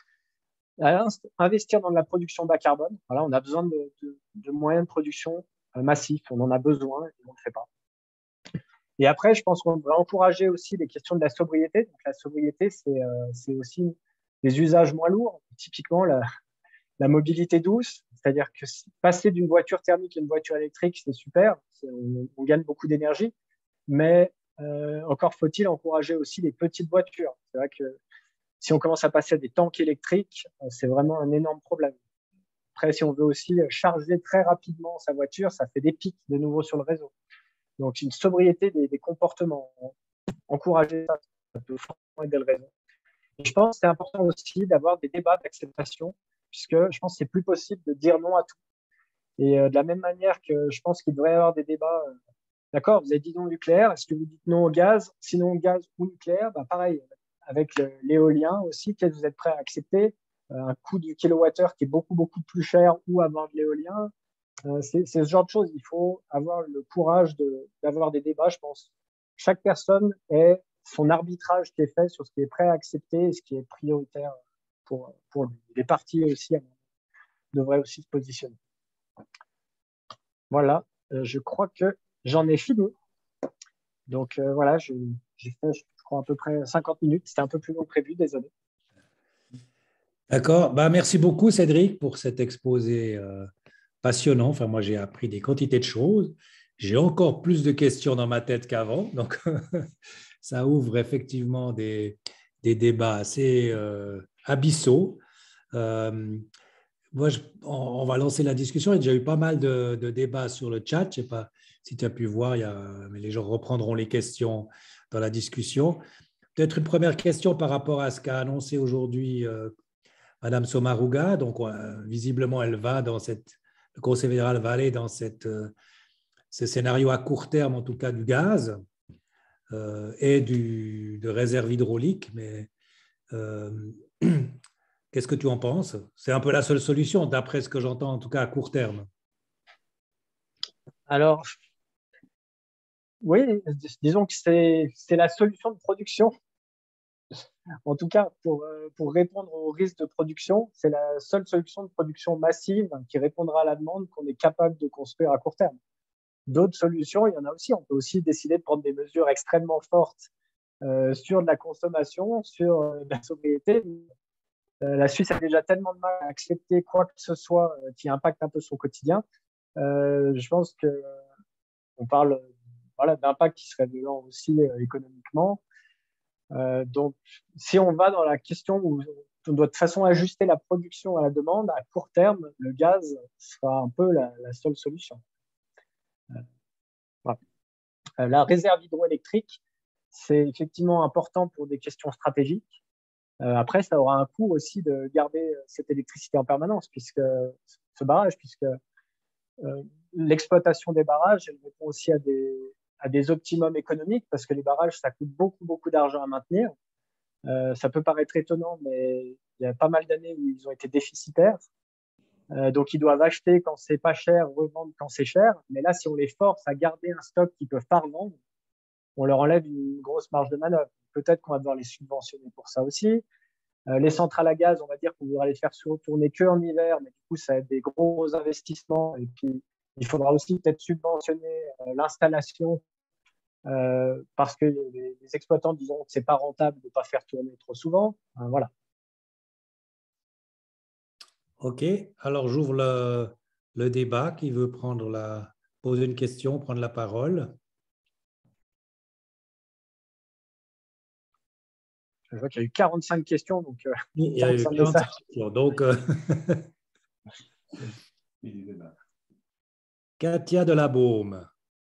A: Investir dans de la production bas carbone, voilà, on a besoin de, de, de moyens de production euh, massifs, on en a besoin et on ne le fait pas. Et après, je pense qu'on devrait encourager aussi les questions de la sobriété. Donc la sobriété, c'est euh, aussi des usages moins lourds, typiquement la, la mobilité douce, c'est-à-dire que passer d'une voiture thermique à une voiture électrique, c'est super, on, on gagne beaucoup d'énergie, mais euh, encore faut-il encourager aussi les petites voitures. C'est vrai que si on commence à passer à des tanks électriques, c'est vraiment un énorme problème. Après, si on veut aussi charger très rapidement sa voiture, ça fait des pics de nouveau sur le réseau. Donc, une sobriété des, des comportements, encourager ça, ça peut fortement aider le réseau. Et je pense que c'est important aussi d'avoir des débats d'acceptation, puisque je pense que c'est plus possible de dire non à tout. Et euh, de la même manière que je pense qu'il devrait y avoir des débats, euh, d'accord, vous avez dit non au nucléaire, est-ce que vous dites non au gaz? Sinon au gaz ou nucléaire, bah, pareil, avec l'éolien aussi, qu'est-ce que vous êtes prêt à accepter? Un coût du kilowattheure qui est beaucoup, beaucoup plus cher ou avoir de l'éolien. Euh, c'est ce genre de choses. Il faut avoir le courage de, d'avoir des débats, je pense. Chaque personne est son arbitrage qui est fait sur ce qui est prêt à accepter et ce qui est prioritaire pour, pour lui. Les partis aussi devraient aussi se positionner. Voilà, euh, je crois que j'en ai fini. Donc euh, voilà, je, j'ai fait, je crois, à peu près cinquante minutes. C'était un peu plus long que prévu, désolé.
B: D'accord. Bah, merci beaucoup, Cédric, pour cet exposé euh, passionnant. Enfin, moi, j'ai appris des quantités de choses. J'ai encore plus de questions dans ma tête qu'avant. Donc, ça ouvre effectivement des, des débats assez euh, abyssaux. Euh, moi, je- on, on va lancer la discussion. Il y a déjà eu pas mal de, de débats sur le chat. Je ne sais pas si tu as pu voir, il y a, mais les gens reprendront les questions dans la discussion. Peut-être une première question par rapport à ce qu'a annoncé aujourd'hui euh, Madame Sommaruga. Donc, euh, visiblement, elle va dans cette, le Conseil fédéral va aller dans cette, euh, ce scénario à court terme, en tout cas du gaz euh, et du, de réserve hydraulique. Mais euh, qu'est-ce que tu en penses? C'est un peu la seule solution, d'après ce que j'entends, en tout cas à court terme.
A: Alors, oui, disons que c'est, c'est la solution de production. En tout cas, pour, euh, pour répondre aux risques de production, c'est la seule solution de production massive qui répondra à la demande qu'on est capable de construire à court terme. D'autres solutions, il y en a aussi. On peut aussi décider de prendre des mesures extrêmement fortes euh, sur de la consommation, sur euh, de la sobriété. Euh, la Suisse a déjà tellement de mal à accepter quoi que ce soit euh, qui impacte un peu son quotidien. Euh, je pense que on parle voilà, d'impact qui serait violent aussi euh, économiquement. Euh, donc, si on va dans la question où on doit de façon ajuster la production à la demande, à court terme, le gaz sera un peu la, la seule solution. Euh, voilà. Euh, la réserve hydroélectrique, c'est effectivement important pour des questions stratégiques. Euh, après, ça aura un coût aussi de garder cette électricité en permanence, puisque ce barrage, puisque euh, l'exploitation des barrages, elle répond aussi à des, à des optimums économiques, parce que les barrages, ça coûte beaucoup, beaucoup d'argent à maintenir. Euh, ça peut paraître étonnant, mais il y a pas mal d'années où ils ont été déficitaires. Euh, donc, ils doivent acheter quand c'est pas cher, revendre quand c'est cher. Mais là, si on les force à garder un stock qu'ils peuvent pas revendre, on leur enlève une grosse marge de manœuvre. Peut-être qu'on va devoir les subventionner pour ça aussi. Euh, les centrales à gaz, on va dire qu'on voudra les faire tourner que en hiver, mais du coup, ça va être des gros investissements. Et puis, il faudra aussi peut-être subventionner euh, l'installation euh, parce que les, les exploitants diront que c'est pas rentable de pas faire tourner trop souvent. Euh, voilà.
B: OK. Alors, j'ouvre le, le débat. Qui veut prendre la, poser une question, prendre la parole?
A: Je vois qu'il y a eu quarante-cinq questions, donc euh,
B: Il y a eu quarante-cinq questions. Donc, euh, Katia de la Baume.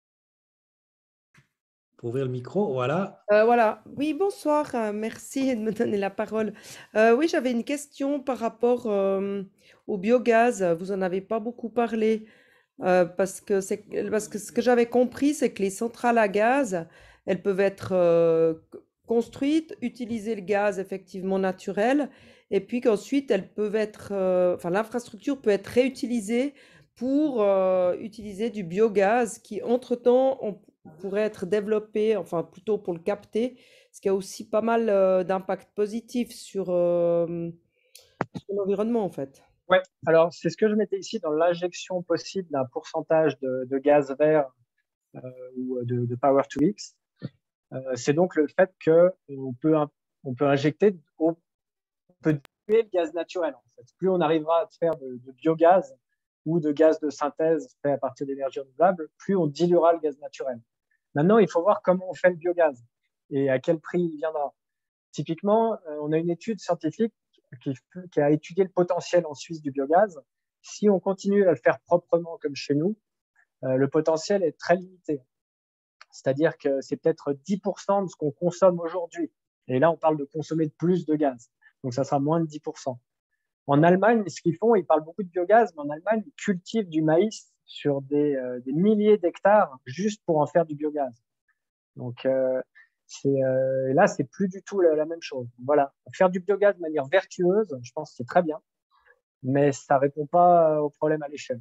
B: Pour ouvrir le micro, voilà.
D: Euh, voilà. Oui, bonsoir. euh, merci de me donner la parole. Euh, oui, j'avais une question par rapport euh, au biogaz. Vous en avez pas beaucoup parlé euh, parce que c'est parce que ce que j'avais compris, c'est que les centrales à gaz, elles peuvent être euh, c- construites, utiliser le gaz effectivement naturel, et puis qu'ensuite elles peuvent être, euh, enfin l'infrastructure peut être réutilisée pour euh, utiliser du biogaz qui entre-temps on pourrait être développé, enfin plutôt pour le capter, ce qui a aussi pas mal euh, d'impact positif sur, euh, sur l'environnement en fait.
A: ouais. Alors, c'est ce que je mettais ici dans l'injection possible d'un pourcentage de, de gaz vert euh, ou de, de Power to X. Euh, c'est donc le fait qu'on peut, on peut injecter, on peut tuer le gaz naturel. En fait. Plus on arrivera à faire de, de biogaz ou de gaz de synthèse fait à partir d'énergie renouvelable, plus on diluera le gaz naturel. Maintenant, il faut voir comment on fait le biogaz et à quel prix il viendra. Typiquement, euh, on a une étude scientifique qui, qui a étudié le potentiel en Suisse du biogaz. Si on continue à le faire proprement comme chez nous, euh, le potentiel est très limité. C'est-à-dire que c'est peut-être dix pour cent de ce qu'on consomme aujourd'hui. Et là, on parle de consommer de plus de gaz. Donc, ça sera moins de dix pour cent. En Allemagne, ce qu'ils font, ils parlent beaucoup de biogaz, mais en Allemagne, ils cultivent du maïs sur des, euh, des milliers d'hectares juste pour en faire du biogaz. Donc, euh, C'est, euh, et là, c'est plus du tout la, la même chose. Voilà, faire du biogaz de manière vertueuse, je pense que c'est très bien, mais ça répond pas au problème à l'échelle.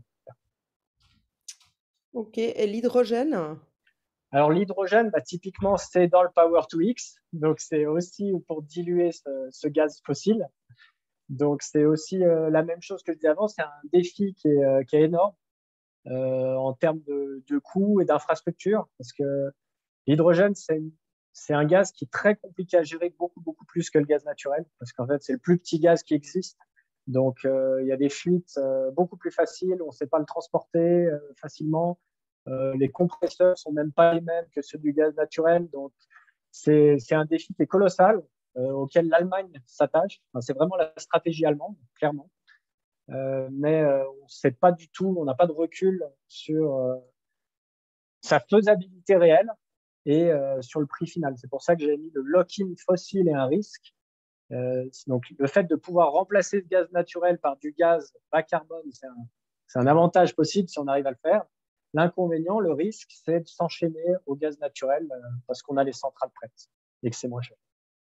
D: Ok, et l'hydrogène?
A: Alors l'hydrogène, bah, typiquement, c'est dans le Power to X, donc c'est aussi pour diluer ce, ce gaz fossile. Donc c'est aussi euh, la même chose que je disais avant, c'est un défi qui est, euh, qui est énorme euh, en termes de, de coûts et d'infrastructures, parce que l'hydrogène, c'est c'est un gaz qui est très compliqué à gérer, beaucoup, beaucoup plus que le gaz naturel, parce qu'en fait, c'est le plus petit gaz qui existe. Donc, euh, il y a des fuites euh, beaucoup plus faciles, on ne sait pas le transporter euh, facilement. Euh, les compresseurs sont même pas les mêmes que ceux du gaz naturel. Donc, c'est c'est un défi qui est colossal, euh, auquel l'Allemagne s'attache. Enfin, c'est vraiment la stratégie allemande, clairement. Euh, mais euh, on ne sait pas du tout, on n'a pas de recul sur euh, sa faisabilité réelle et euh, sur le prix final. C'est pour ça que j'ai mis le lock-in fossile et un risque. Euh, donc, le fait de pouvoir remplacer ce gaz naturel par du gaz bas carbone, c'est un, c'est un avantage possible si on arrive à le faire. L'inconvénient, le risque, c'est de s'enchaîner au gaz naturel euh, parce qu'on a les centrales prêtes et que c'est moins cher.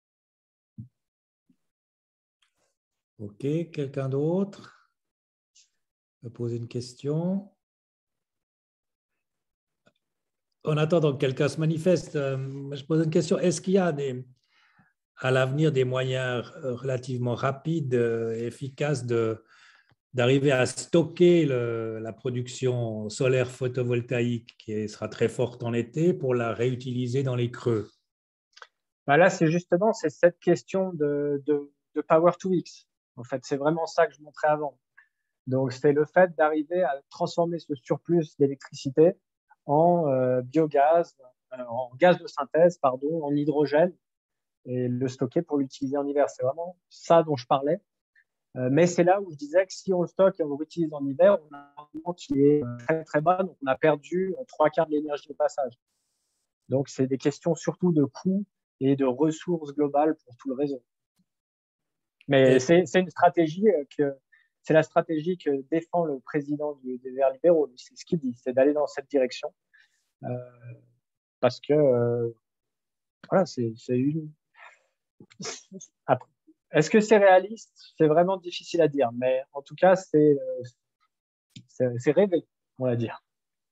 B: Ok, quelqu'un d'autre peut poser une question? En attendant que quelqu'un se manifeste, euh, je pose une question. Est-ce qu'il y a des, à l'avenir des moyens relativement rapides et efficaces de, d'arriver à stocker le, la production solaire photovoltaïque qui sera très forte en été pour la réutiliser dans les creux?
A: Bah là, c'est justement c'est cette question de, de, de Power to X. En fait, c'est vraiment ça que je montrais avant. Donc, c'est le fait d'arriver à transformer ce surplus d'électricité en euh, biogaz, euh, en gaz de synthèse, pardon, en hydrogène et le stocker pour l'utiliser en hiver. C'est vraiment ça dont je parlais. Euh, mais c'est là où je disais que si on le stocke et on le réutilise en hiver, on a un rendement qui est très très bas, donc on a perdu trois quarts de l'énergie au passage. Donc, c'est des questions surtout de coûts et de ressources globales pour tout le réseau. Mais c'est, c'est une stratégie que c'est la stratégie que défend le président du, des Verts libéraux. C'est ce qu'il dit, c'est d'aller dans cette direction euh, parce que euh, voilà, c'est, c'est une. Après, est-ce que c'est réaliste? C'est vraiment difficile à dire, mais en tout cas, c'est c'est, c'est rêvé, on va dire.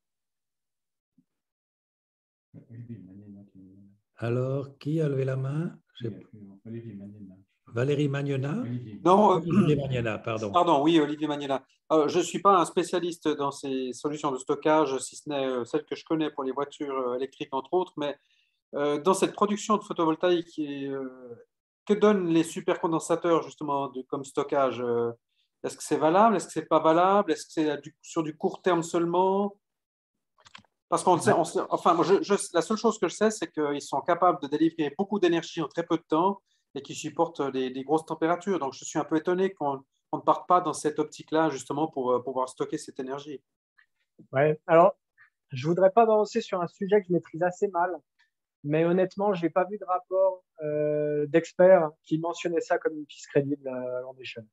B: Alors, qui a levé la main?
C: Olivier Magnena.
B: Valérie Magnena?
C: Olivier.
E: Non, euh,
B: Olivier Magnena, pardon.
E: pardon, oui, Olivier Magnena. Euh, je ne suis pas un spécialiste dans ces solutions de stockage, si ce n'est euh, celles que je connais pour les voitures euh, électriques, entre autres, mais euh, dans cette production de photovoltaïque, euh, que donnent les supercondensateurs justement de, comme stockage? euh, Est-ce que c'est valable? Est-ce que c'est pas valable? Est-ce que c'est du- sur du court terme seulement? Parce qu'on sait, on sait- enfin, moi, je, je- la seule chose que je sais, c'est qu'ils sont capables de délivrer beaucoup d'énergie en très peu de temps et qu'ils supportent des, des grosses températures. Donc, je suis un peu étonné qu'on on ne parte pas dans cette optique-là, justement, pour euh, pouvoir stocker cette énergie.
A: Ouais. Alors, je voudrais pas avancer sur un sujet que je maîtrise assez mal, mais honnêtement, je n'ai pas vu de rapport euh, d'experts qui mentionnait ça comme une piste crédible à grande échelle.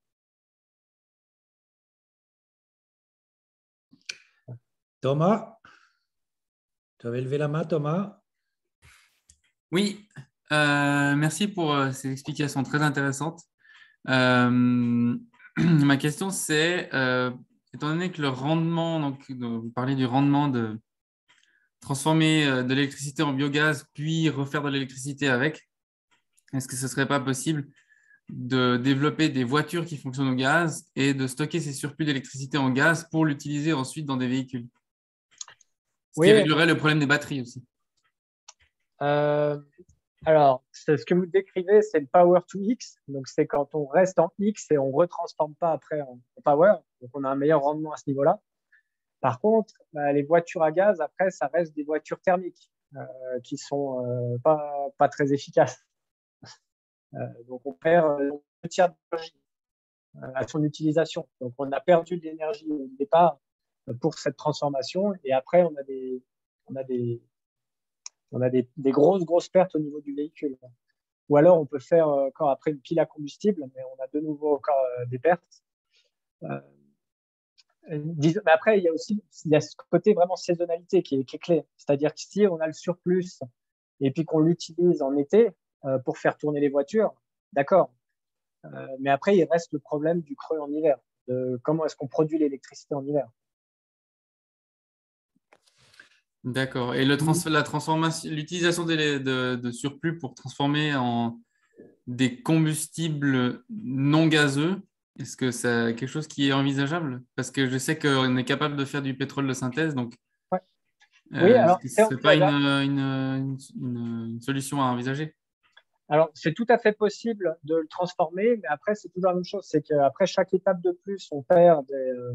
B: Thomas, tu avais levé la main, Thomas?
F: Oui, euh, merci pour euh, ces explications très intéressantes. Euh, ma question, c'est, euh, étant donné que le rendement, donc, donc, vous parlez du rendement de transformer euh, de l'électricité en biogaz, puis refaire de l'électricité avec, est-ce que ce ne serait pas possible de développer des voitures qui fonctionnent au gaz et de stocker ces surplus d'électricité en gaz pour l'utiliser ensuite dans des véhicules? Ce qui
A: Oui,
F: réglerait le problème des batteries aussi.
A: euh, alors, c'est ce que vous décrivez, c'est le power to X. Donc, c'est quand on reste en X et on ne retransforme pas après en power. Donc, on a un meilleur rendement à ce niveau-là. Par contre, bah, les voitures à gaz, après, ça reste des voitures thermiques euh, qui sont euh, pas, pas très efficaces. Euh, donc, on perd euh, le tiers d'énergie euh, à son utilisation. Donc, on a perdu de l'énergie au départ euh, pour cette transformation. Et après, on a des, on a des, on a des, des grosses, grosses pertes au niveau du véhicule. Ou alors, on peut faire euh, encore après une pile à combustible, mais on a de nouveau encore euh, des pertes. Euh, mais après, il y a aussi il y a ce côté vraiment saisonnalité qui est, qui est clé. C'est-à-dire que si on a le surplus et puis qu'on l'utilise en été euh, pour faire tourner les voitures, d'accord. Euh, mais après, il reste le problème du creux en hiver. De comment est-ce qu'on produit l'électricité en hiver?
F: D'accord. Et le trans la transformation, l'utilisation de, de, de surplus pour transformer en des combustibles non gazeux, est-ce que c'est quelque chose qui est envisageable? Parce que je sais qu'on est capable de faire du pétrole de synthèse, donc
A: ouais.
F: euh,
A: Oui, alors
F: est-ce que
A: c'est
F: ce n'est pas une,
A: envisageable.
F: une, une, une solution à envisager?
A: Alors, c'est tout à fait possible de le transformer, mais après, c'est toujours la même chose. C'est qu'après chaque étape de plus, on perd, des, euh,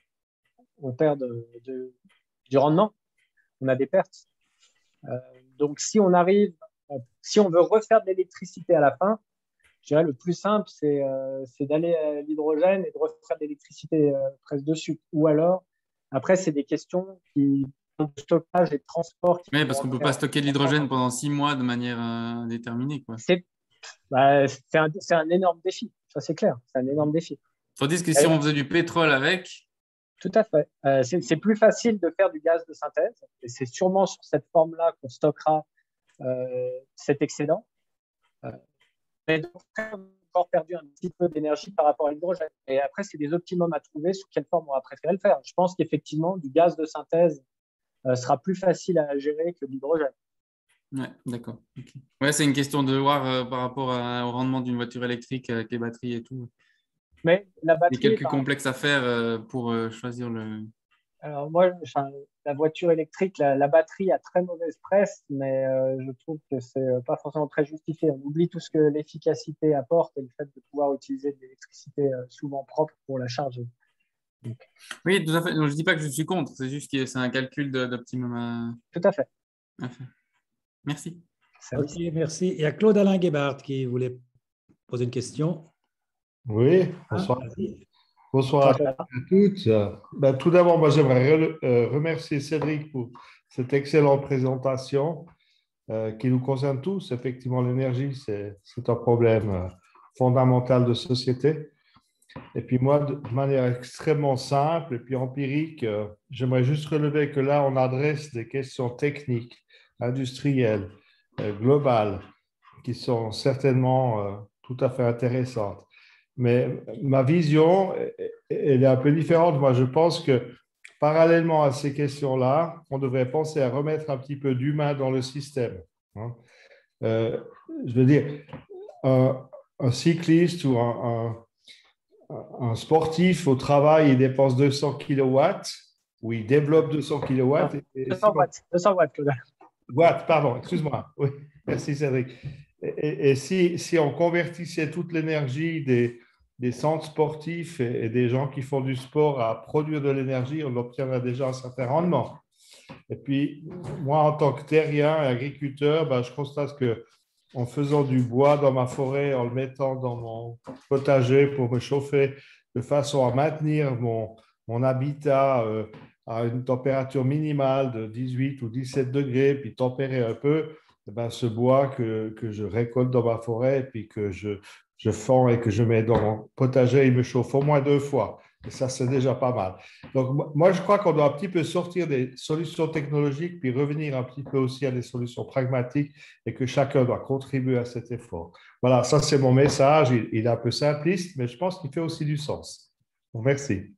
A: on perd de, de, du rendement, on a des pertes. Euh, donc, si on arrive, si on veut refaire de l'électricité à la fin, je dirais le plus simple, c'est euh, d'aller à l'hydrogène et de refaire de l'électricité euh, presque dessus. Ou alors, après, c'est des questions qui, de stockage et de transport. Qui
F: Oui, parce qu'on ne peut pas stocker de l'hydrogène pendant six mois de manière euh, déterminée.
A: C'est bah, un, un énorme défi, ça c'est clair, c'est un énorme défi.
F: Tandis que si
A: et,
F: on faisait du pétrole avec…
A: Tout à fait. Euh, c'est plus facile de faire du gaz de synthèse, et c'est sûrement sur cette forme-là qu'on stockera euh, cet excédent. Euh, mais donc, on a encore perdu un petit peu d'énergie par rapport à l'hydrogène. Et après, c'est des optimums à trouver sur quelle forme on va préférer le faire. Je pense qu'effectivement, du gaz de synthèse euh, sera plus facile à gérer que l'hydrogène.
F: Ouais, d'accord. Okay. Ouais, c'est une question de voir euh, par rapport à, au rendement d'une voiture électrique avec les batteries et tout.
A: Mais la batterie,
F: il y a quelques complexes à faire euh, pour euh, choisir le…
A: Alors moi, enfin, la voiture électrique, la, la batterie a très mauvaise presse, mais euh, je trouve que c'est pas forcément très justifié. On oublie tout ce que l'efficacité apporte et le fait de pouvoir utiliser de l'électricité euh, souvent propre pour la charger. Donc,
F: oui, tout à fait. Donc, je ne dis pas que je suis contre, c'est juste que c'est un calcul d'optimum à…
A: Tout à fait.
F: à faire. Merci.
B: Ok, merci. Il y a Claude Alain Guébard qui voulait poser une question.
G: Oui, bonsoir.
B: Ah,
G: bonsoir à, à toutes. Ben, tout d'abord, moi, j'aimerais re euh, remercier Cédric pour cette excellente présentation euh, qui nous concerne tous. Effectivement, l'énergie, c'est un problème euh, fondamental de société. Et puis moi, de manière extrêmement simple et puis empirique, euh, j'aimerais juste relever que là, on adresse des questions techniques, industrielles, euh, globales, qui sont certainement euh, tout à fait intéressantes. Mais ma vision, elle est un peu différente. Moi, je pense que parallèlement à ces questions-là, on devrait penser à remettre un petit peu d'humain dans le système. Hein. Euh, je veux dire, un, un cycliste ou un, un, un sportif au travail, il dépense deux cents kilowatts ou il développe deux cents kilowatts. Et,
A: deux cents watts, deux cents watts, Claude.
G: Watts, pardon, excuse-moi. Oui, merci Cédric. Et, et si, si on convertissait toute l'énergie des, des centres sportifs et, et des gens qui font du sport à produire de l'énergie, on obtiendrait déjà un certain rendement. Et puis, moi, en tant que terrien et agriculteur, ben, je constate que en faisant du bois dans ma forêt, en le mettant dans mon potager pour me chauffer, de façon à maintenir mon, mon habitat euh, à une température minimale de dix-huit ou dix-sept degrés, puis tempérer un peu, ben, ce bois que, que je récolte dans ma forêt, et puis que je, je fends et que je mets dans mon potager, il me chauffe au moins deux fois. Et ça, c'est déjà pas mal. Donc, moi, je crois qu'on doit un petit peu sortir des solutions technologiques, puis revenir un petit peu aussi à des solutions pragmatiques et que chacun doit contribuer à cet effort. Voilà, ça, c'est mon message. Il, il est un peu simpliste, mais je pense qu'il fait aussi du sens. Donc, merci.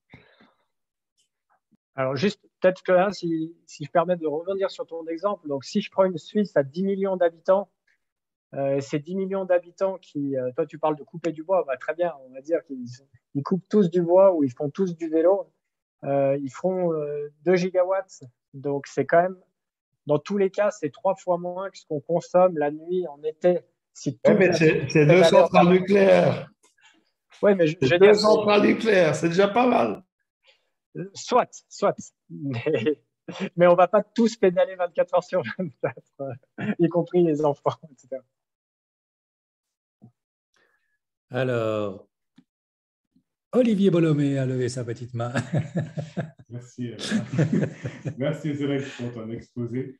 A: Alors, juste, peut-être que là, si, si je permets de revenir sur ton exemple, donc si je prends une Suisse à dix millions d'habitants, euh, ces dix millions d'habitants qui, euh, toi, tu parles de couper du bois, bah, très bien, on va dire qu'ils ils coupent tous du bois ou ils font tous du vélo, euh, ils feront euh, deux gigawatts. Donc, c'est quand même, dans tous les cas, c'est trois fois moins que ce qu'on consomme la nuit en été. Si
G: ouais, mais c'est deux centrales nucléaires.
A: Oui, mais je, je
G: deux dire, centrales nucléaires, c'est déjà pas mal.
A: Soit, soit. Mais, mais on ne va pas tous pédaler vingt-quatre heures sur vingt-quatre, y compris les enfants, et cetera.
B: Alors, Olivier Bolomé a levé sa petite main.
C: Merci. Merci Cédric pour ton exposé.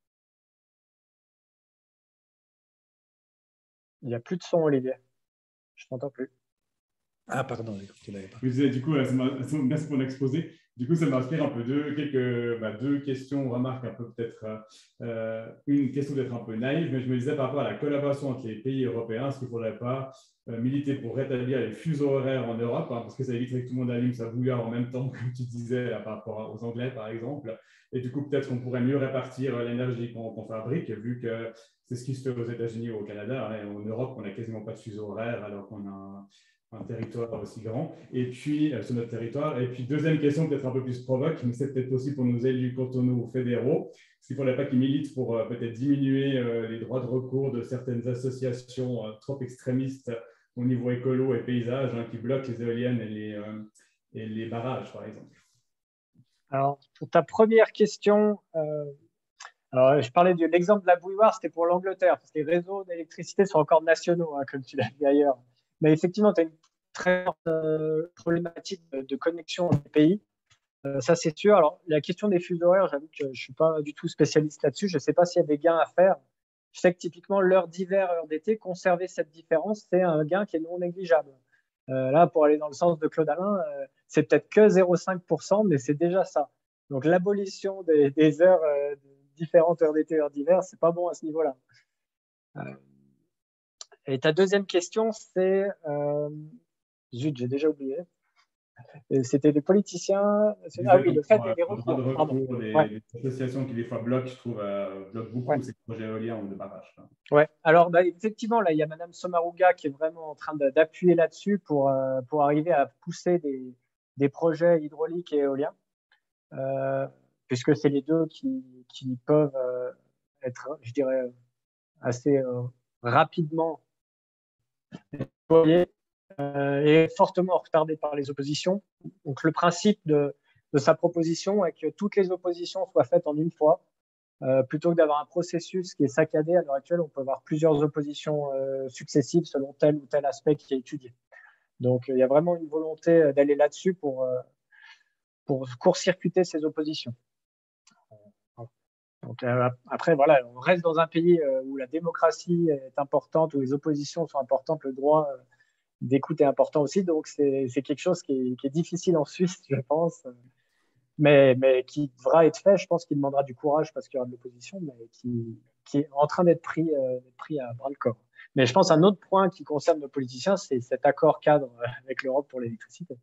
A: Il n'y a plus de son, Olivier. Je ne t'entends plus.
B: Ah, pardon, tu l'avais pas.
C: Je disais, du coup, ça merci pour l'exposé. Du coup, ça m'inspire un peu deux, quelques, bah, deux questions, remarques un peu peut-être, euh, une question d'être un peu naïve, mais je me disais par rapport à la collaboration entre les pays européens, est-ce qu'il ne faudrait pas euh, militer pour rétablir les fuseaux horaires en Europe, hein, parce que ça éviterait que tout le monde allume sa bouilloire en même temps, comme tu disais, là, par rapport aux Anglais, par exemple. Et du coup, peut-être qu'on pourrait mieux répartir l'énergie qu'on qu'on fabrique, vu que c'est ce qui se fait aux États-Unis ou au Canada. Hein, et en Europe, on n'a quasiment pas de fuseau horaire, alors qu'on a un, un territoire aussi grand, et puis euh, sur notre territoire. Et puis, deuxième question, peut-être un peu plus provoque, mais c'est peut-être aussi pour nos élus cantonaux ou fédéraux. Est-ce qu'il ne faudrait pas qu'ils militent pour euh, peut-être diminuer euh, les droits de recours de certaines associations euh, trop extrémistes au niveau écolo et paysage, hein, qui bloquent les éoliennes et les, euh, et les barrages, par exemple?
A: Alors, pour ta première question, euh, alors, je parlais de l'exemple de la bouilloire, c'était pour l'Angleterre, parce que les réseaux d'électricité sont encore nationaux, hein, comme tu l'as dit ailleurs. Mais effectivement, tu as une très forte euh, problématique de, de connexion entre les pays. Euh, ça, c'est sûr. Alors, la question des fuseaux horaires, j'avoue que je ne suis pas du tout spécialiste là-dessus. Je ne sais pas s'il y a des gains à faire. Je sais que typiquement, l'heure d'hiver, heure d'été, conserver cette différence, c'est un gain qui est non négligeable. Euh, là, pour aller dans le sens de Claude Alain, euh, c'est peut-être que zéro virgule cinq pour cent, mais c'est déjà ça. Donc, l'abolition des, des heures, euh, de différentes heures d'été, heures d'hiver, c'est pas bon à ce niveau-là. Euh, et ta deuxième question, c'est... Euh, zut, j'ai déjà oublié. C'était les politiciens. Ah oui, le fait des recours.
C: De recours, des, ouais. des associations qui des fois bloquent, je trouve, euh, bloquent beaucoup ouais. ces projets éoliens ou de barrages.
A: Ouais. Alors bah, effectivement, là, il y a Madame Sommaruga qui est vraiment en train d'appuyer là-dessus pour euh, pour arriver à pousser des des projets hydrauliques et éoliens, euh, puisque c'est les deux qui qui peuvent euh, être, je dirais, assez euh, rapidement déployés. Euh, est fortement retardé par les oppositions. Donc, le principe de, de sa proposition est que toutes les oppositions soient faites en une fois, euh, plutôt que d'avoir un processus qui est saccadé. À l'heure actuelle, on peut avoir plusieurs oppositions euh, successives selon tel ou tel aspect qui est étudié. Donc, il y a vraiment une volonté d'aller là-dessus pour, euh, pour court-circuiter ces oppositions. Donc, euh, après, voilà, on reste dans un pays euh, où la démocratie est importante, où les oppositions sont importantes, le droit euh, d'écoute est important aussi, donc c'est quelque chose qui est, qui est difficile en Suisse, je pense, mais, mais qui devra être fait. Je pense qu'il demandera du courage parce qu'il y aura de l'opposition, mais qui, qui est en train d'être pris, euh, pris à bras le corps. Mais je pense un autre point qui concerne nos politiciens, c'est cet accord cadre avec l'Europe pour l'électricité.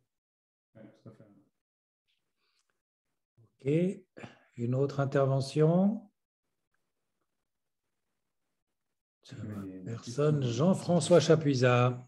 B: Ok, une autre intervention? Personne. Jean-François Chapuisat.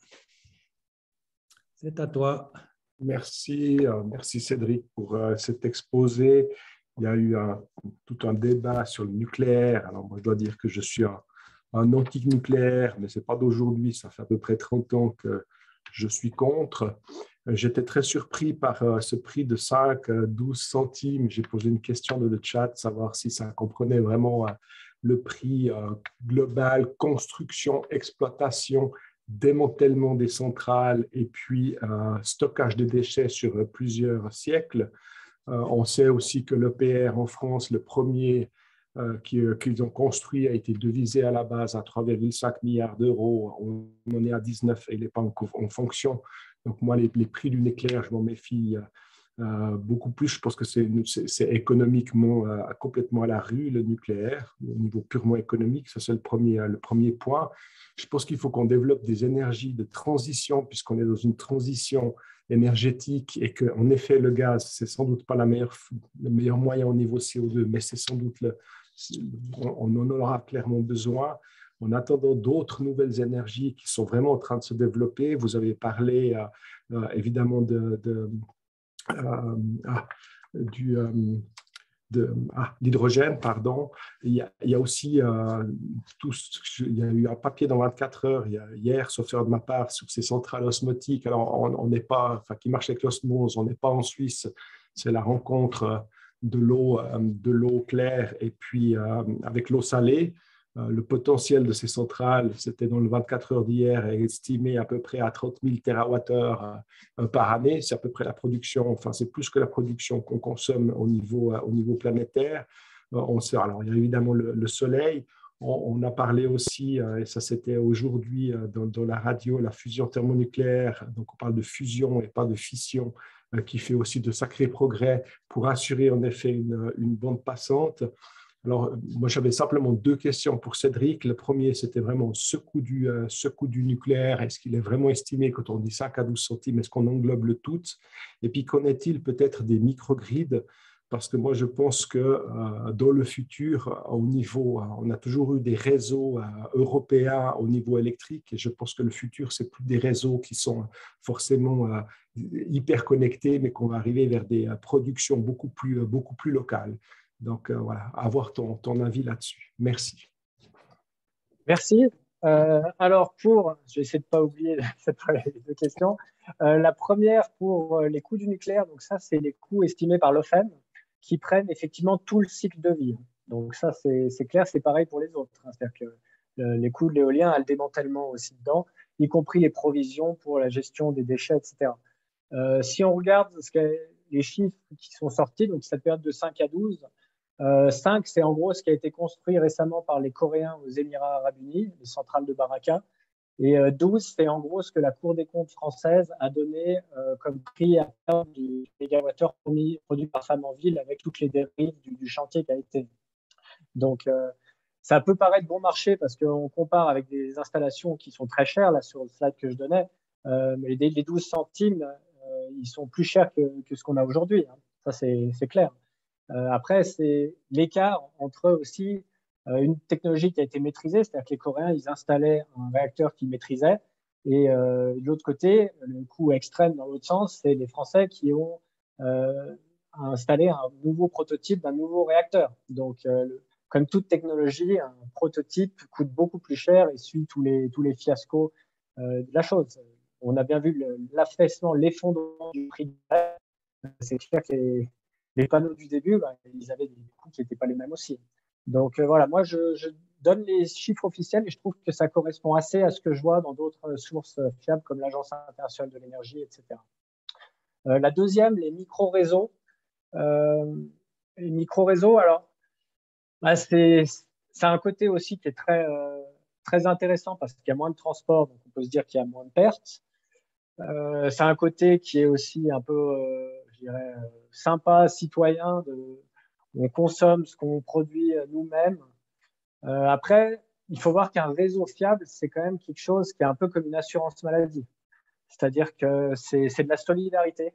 B: C'est à toi.
H: Merci, euh, merci Cédric pour euh, cet exposé. Il y a eu un, tout un débat sur le nucléaire. Alors moi, je dois dire que je suis un, un anti-nucléaire, mais ce n'est pas d'aujourd'hui. Ça fait à peu près trente ans que je suis contre. J'étais très surpris par euh, ce prix de cinq à douze centimes. J'ai posé une question dans le chat, savoir si ça comprenait vraiment euh, le prix euh, global, construction, exploitation, démantèlement des centrales et puis euh, stockage de déchets sur euh, plusieurs siècles. Euh, on sait aussi que l'E P R en France, le premier euh, qu'ils euh, qu'ils ont construit, a été devisé à la base à trois virgule cinq milliards d'euros. On en est à dix-neuf et il n'est pas en, en fonction. Donc moi, les, les prix du nucléaire, je m'en méfie euh, beaucoup plus. Je pense que c'est économiquement euh, complètement à la rue, le nucléaire, au niveau purement économique. Ça, c'est le premier, le premier point. Je pense qu'il faut qu'on développe des énergies de transition, puisqu'on est dans une transition énergétique et qu'en effet, le gaz, c'est sans doute pas la meilleure, le meilleur moyen au niveau C O deux, mais c'est sans doute, le, on en aura clairement besoin. En attendant d'autres nouvelles énergies qui sont vraiment en train de se développer, vous avez parlé euh, euh, évidemment de, de, euh, ah, du... Euh, de ah, l'hydrogène, pardon. Il y a, il y a aussi euh, tout, il y a eu un papier dans vingt-quatre heures il y a, hier, sauf erreur de ma part, sur ces centrales osmotiques. Alors, on n'est pas, enfin, qui marche avec l'osmose, on n'est pas en Suisse. C'est la rencontre de l'eau, de l'eau claire et puis euh, avec l'eau salée. Euh, le potentiel de ces centrales, c'était dans le vingt-quatre heures d'hier, est estimé à peu près à trente mille térawattheures euh, par année. C'est à peu près la production, enfin, c'est plus que la production qu'on consomme au niveau, euh, au niveau planétaire. Euh, on sait, alors, il y a évidemment le, le soleil. On, on a parlé aussi, euh, et ça c'était aujourd'hui euh, dans, dans la radio, la fusion thermonucléaire. Donc on parle de fusion et pas de fission, euh, qui fait aussi de sacrés progrès pour assurer en effet une, une bande passante. Alors, moi, j'avais simplement deux questions pour Cédric. Le premier, c'était vraiment ce coût du, euh, ce coût du nucléaire. Est-ce qu'il est vraiment estimé, quand on dit cinq à douze centimes, est-ce qu'on englobe le tout? Et puis, connaît-il peut-être des microgrids? Parce que moi, je pense que euh, dans le futur, au niveau, euh, on a toujours eu des réseaux euh, européens au niveau électrique. Et je pense que le futur, c'est plus des réseaux qui sont forcément euh, hyper connectés, mais qu'on va arriver vers des euh, productions beaucoup plus, euh, beaucoup plus locales. Donc, euh, voilà, avoir ton, ton avis là-dessus. Merci.
A: Merci. Euh, alors, pour, je vais essayer de ne pas oublier les deux questions. Euh, la première, pour les coûts du nucléaire, donc ça, c'est les coûts estimés par l'O F E M qui prennent effectivement tout le cycle de vie. Donc, ça, c'est clair, c'est pareil pour les autres. C'est-à-dire que le, les coûts de l'éolien a le démantèlement aussi dedans, y compris les provisions pour la gestion des déchets, et cetera. Euh, si on regarde ce que, les chiffres qui sont sortis, donc cette période de cinq à douze, Euh, cinq, c'est en gros ce qui a été construit récemment par les Coréens aux Émirats arabes unis, les centrales de Baraka. Et euh, douze, c'est en gros ce que la Cour des comptes française a donné euh, comme prix à terme du mégawattheure produit, produit par Flamanville avec toutes les dérives du, du chantier qui a été. Donc, euh, ça peut paraître bon marché parce qu'on compare avec des installations qui sont très chères, là, sur le slide que je donnais. Euh, mais les, les douze centimes, euh, ils sont plus chers que, que ce qu'on a aujourd'hui. Hein. Ça, c'est clair. Euh, après, c'est l'écart entre aussi euh, une technologie qui a été maîtrisée, c'est-à-dire que les Coréens, ils installaient un réacteur qu'ils maîtrisaient, et euh, de l'autre côté, le coût extrême dans l'autre sens, c'est les Français qui ont euh, installé un nouveau prototype d'un nouveau réacteur. Donc, euh, le, comme toute technologie, un prototype coûte beaucoup plus cher et suit tous les, tous les fiascos euh, de la chose. On a bien vu l'affaissement, l'effondrement du prix du réacteur. C'est clair que les, les panneaux du début, bah, ils avaient des coûts qui n'étaient pas les mêmes aussi. Donc euh, voilà, moi je, je donne les chiffres officiels et je trouve que ça correspond assez à ce que je vois dans d'autres sources fiables comme l'Agence internationale de l'énergie, et cetera. Euh, la deuxième, les micro-réseaux. Euh, les micro-réseaux, alors, bah, c'est un côté aussi qui est très, euh, très intéressant parce qu'il y a moins de transport, donc on peut se dire qu'il y a moins de pertes. Euh, c'est un côté qui est aussi un peu, euh, je dirais, euh, sympa, citoyen. De, on consomme ce qu'on produit nous-mêmes. Euh, après, il faut voir qu'un réseau fiable, c'est quand même quelque chose qui est un peu comme une assurance maladie. C'est-à-dire que c'est de la solidarité.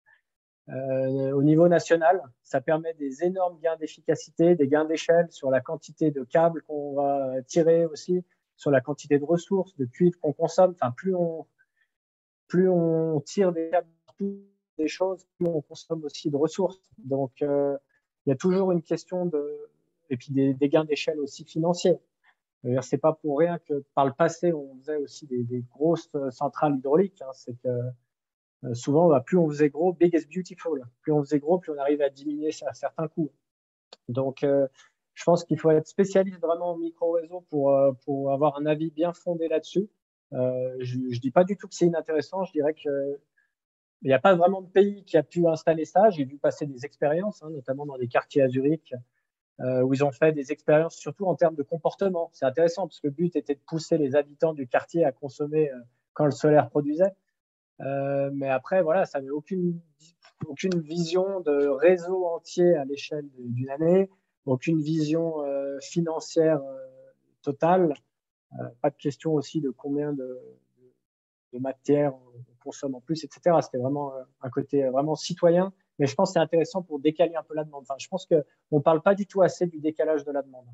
A: Euh, au niveau national, ça permet des énormes gains d'efficacité, des gains d'échelle sur la quantité de câbles qu'on va tirer aussi, sur la quantité de ressources, de cuivre qu'on consomme. Enfin, plus on, plus on tire des câbles partout, des choses, plus on consomme aussi de ressources. Donc, euh, il y a toujours une question de... Et puis des, des gains d'échelle aussi financiers. C'est pas pour rien que par le passé, on faisait aussi des, des grosses centrales hydrauliques. Hein. C'est que euh, souvent, bah, plus on faisait gros, big is beautiful. Plus on faisait gros, plus on arrivait à diminuer certains coûts. Donc, euh, je pense qu'il faut être spécialiste vraiment en micro-réseau pour, euh, pour avoir un avis bien fondé là-dessus. Euh, je ne dis pas du tout que c'est inintéressant. Je dirais qu'il n'y a pas vraiment de pays qui a pu installer ça. J'ai vu passer des expériences, hein, notamment dans des quartiers à Zurich, euh, où ils ont fait des expériences surtout en termes de comportement. C'est intéressant parce que le but était de pousser les habitants du quartier à consommer euh, quand le solaire produisait. Euh, mais après, voilà, ça n'avait aucune, aucune vision de réseau entier à l'échelle d'une année, aucune vision euh, financière euh, totale. Euh, pas de question aussi de combien de, de, de matière on consomme en plus, et cetera. C'était vraiment euh, un côté vraiment citoyen, mais je pense que c'est intéressant pour décaler un peu la demande. Enfin, je pense qu'on ne parle pas du tout assez du décalage de la demande.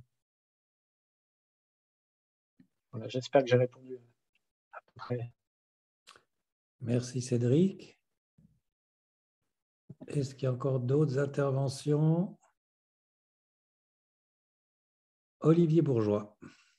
A: Voilà, j'espère que j'ai répondu à peu près.
B: Merci Cédric. Est-ce qu'il y a encore d'autres interventions? Olivier Bourgeois.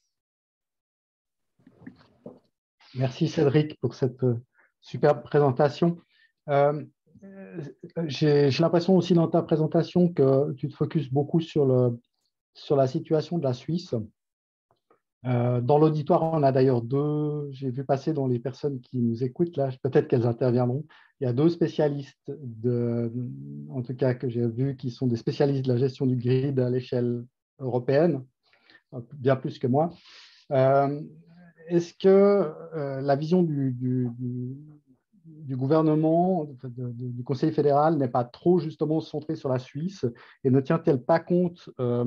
I: Merci Cédric pour cette superbe présentation. Euh, J'ai l'impression aussi dans ta présentation que tu te focuses beaucoup sur, le, sur la situation de la Suisse. Euh, dans l'auditoire, on a d'ailleurs deux, j'ai vu passer dans les personnes qui nous écoutent, là, peut-être qu'elles interviendront. Il y a deux spécialistes, de, en tout cas que j'ai vu, qui sont des spécialistes de la gestion du grid à l'échelle européenne. bien plus que moi. Euh, Est-ce que euh, la vision du, du, du, du gouvernement, de, de, du Conseil fédéral n'est pas trop justement centrée sur la Suisse et ne tient-elle pas compte euh,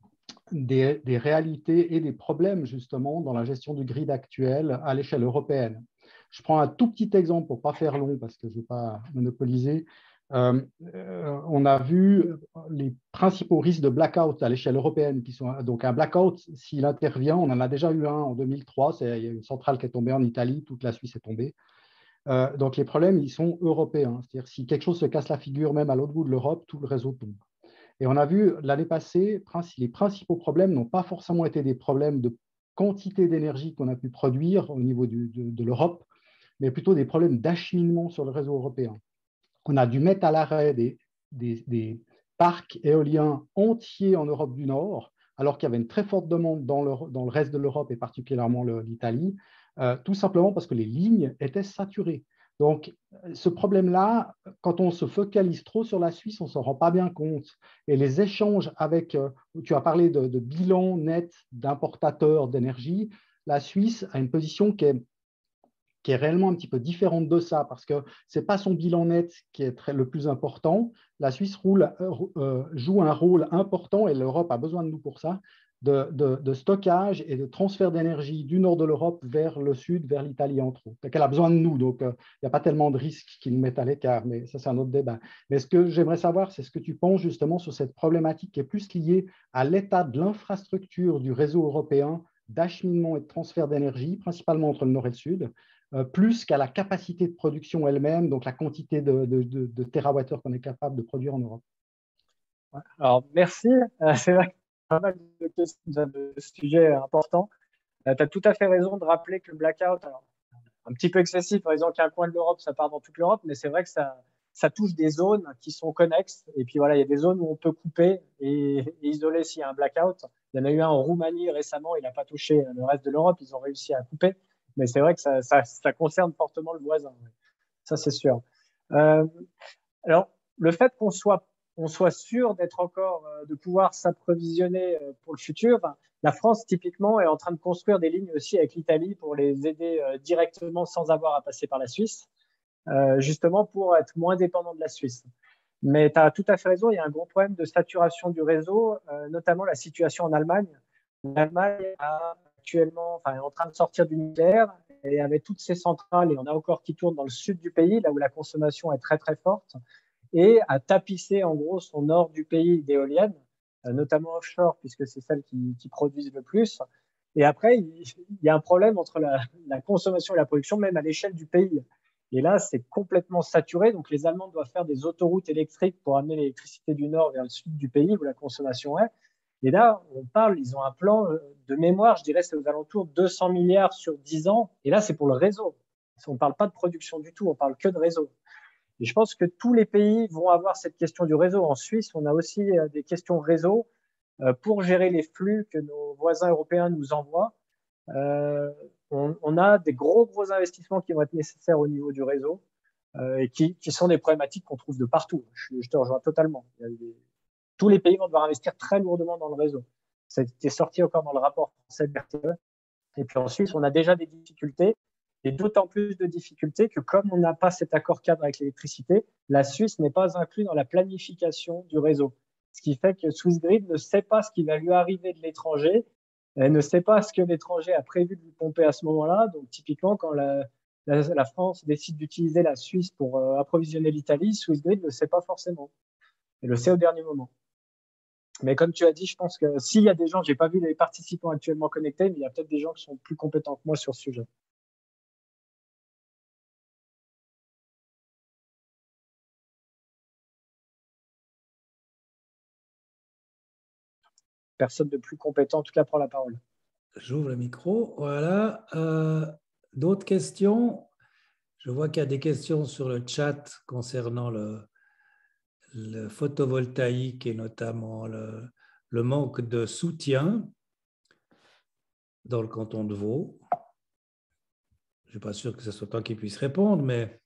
I: des, des réalités et des problèmes justement dans la gestion du grid actuel à l'échelle européenne? Je prends un tout petit exemple pour ne pas faire long parce que je ne vais pas monopoliser. Euh, euh, on a vu les principaux risques de blackout à l'échelle européenne. Qui sont, donc un blackout, s'il intervient, on en a déjà eu un en deux mille trois, il y a une centrale qui est tombée en Italie, toute la Suisse est tombée. Euh, donc les problèmes, ils sont européens. C'est-à-dire si quelque chose se casse la figure, même à l'autre bout de l'Europe, tout le réseau tombe. Et on a vu l'année passée, les principaux problèmes n'ont pas forcément été des problèmes de quantité d'énergie qu'on a pu produire au niveau du, de, de l'Europe, mais plutôt des problèmes d'acheminement sur le réseau européen. On a dû mettre à l'arrêt des, des, des parcs éoliens entiers en Europe du Nord, alors qu'il y avait une très forte demande dans le, dans le reste de l'Europe et particulièrement l'Italie, euh, tout simplement parce que les lignes étaient saturées. Donc, ce problème-là, quand on se focalise trop sur la Suisse, on ne s'en rend pas bien compte. Et les échanges avec, euh, tu as parlé de, de bilan net d'importateurs d'énergie, la Suisse a une position qui est qui est réellement un petit peu différente de ça, parce que ce n'est pas son bilan net qui est très, le plus important. La Suisse roule, euh, joue un rôle important, et l'Europe a besoin de nous pour ça, de, de, de stockage et de transfert d'énergie du nord de l'Europe vers le sud, vers l'Italie entre autres. Donc elle a besoin de nous, donc il euh, n'y a pas tellement de risques qui nous mettent à l'écart, mais ça c'est un autre débat. Mais ce que j'aimerais savoir, c'est ce que tu penses justement sur cette problématique qui est plus liée à l'état de l'infrastructure du réseau européen d'acheminement et de transfert d'énergie, principalement entre le nord et le sud, plus qu'à la capacité de production elle-même, donc la quantité de, de, de, de térawattheures qu'on est capable de produire en Europe.
A: Alors, merci. Euh, c'est vrai que pas mal de questions, de sujets importants. Euh, tu as tout à fait raison de rappeler que le blackout, alors, un petit peu excessif, par exemple qu'un coin de l'Europe, ça part dans toute l'Europe, mais c'est vrai que ça, ça touche des zones qui sont connexes. Et puis voilà, il y a des zones où on peut couper et, et isoler s'il y a un blackout. Il y en a eu un en Roumanie récemment, il n'a pas touché le reste de l'Europe, ils ont réussi à couper. Mais c'est vrai que ça, ça, ça concerne fortement le voisin. Ça, c'est sûr. Euh, alors, le fait qu'on soit, on soit sûr d'être encore, euh, de pouvoir s'approvisionner euh, pour le futur, ben, la France, typiquement, est en train de construire des lignes aussi avec l'Italie pour les aider euh, directement sans avoir à passer par la Suisse, euh, justement pour être moins dépendant de la Suisse. Mais tu as tout à fait raison, il y a un gros problème de saturation du réseau, euh, notamment la situation en Allemagne. L'Allemagne a actuellement, enfin, est en train de sortir du nucléaire et avec toutes ces centrales, et on a encore qui tournent dans le sud du pays, là où la consommation est très très forte, et a tapissé en gros son nord du pays d'éoliennes, euh, notamment offshore, puisque c'est celles qui, qui produisent le plus. Et après, il, il y a un problème entre la, la consommation et la production, même à l'échelle du pays. Et là, c'est complètement saturé. Donc, les Allemands doivent faire des autoroutes électriques pour amener l'électricité du nord vers le sud du pays où la consommation est. Et là, on parle, ils ont un plan de mémoire, je dirais, c'est aux alentours de deux cents milliards sur dix ans. Et là, c'est pour le réseau. On ne parle pas de production du tout, on parle que de réseau. Et je pense que tous les pays vont avoir cette question du réseau. En Suisse, on a aussi des questions réseau pour gérer les flux que nos voisins européens nous envoient. Euh, on, on a des gros, gros investissements qui vont être nécessaires au niveau du réseau euh, et qui, qui sont des problématiques qu'on trouve de partout. Je, je te rejoins totalement. Il y a des, tous les pays vont devoir investir très lourdement dans le réseau. Ça a été sorti encore dans le rapport français de R T E. Et puis en Suisse, on a déjà des difficultés, et d'autant plus de difficultés que comme on n'a pas cet accord cadre avec l'électricité, la Suisse n'est pas inclue dans la planification du réseau. Ce qui fait que Swissgrid ne sait pas ce qui va lui arriver de l'étranger, elle ne sait pas ce que l'étranger a prévu de lui pomper à ce moment-là. Donc typiquement, quand la, la, la France décide d'utiliser la Suisse pour euh, approvisionner l'Italie, Swissgrid ne le sait pas forcément. Elle le sait au dernier moment. Mais comme tu as dit, je pense que s'il y a des gens, je n'ai pas vu les participants actuellement connectés, mais il y a peut-être des gens qui sont plus compétents que moi sur ce sujet. Personne de plus compétent, en tout cas, prend la parole.
B: J'ouvre le micro. Voilà. Euh, d'autres questions? Je vois qu'il y a des questions sur le chat concernant le, le photovoltaïque et notamment le, le manque de soutien dans le canton de Vaud. Je ne suis pas sûr que ce soit toi qui puisse répondre, mais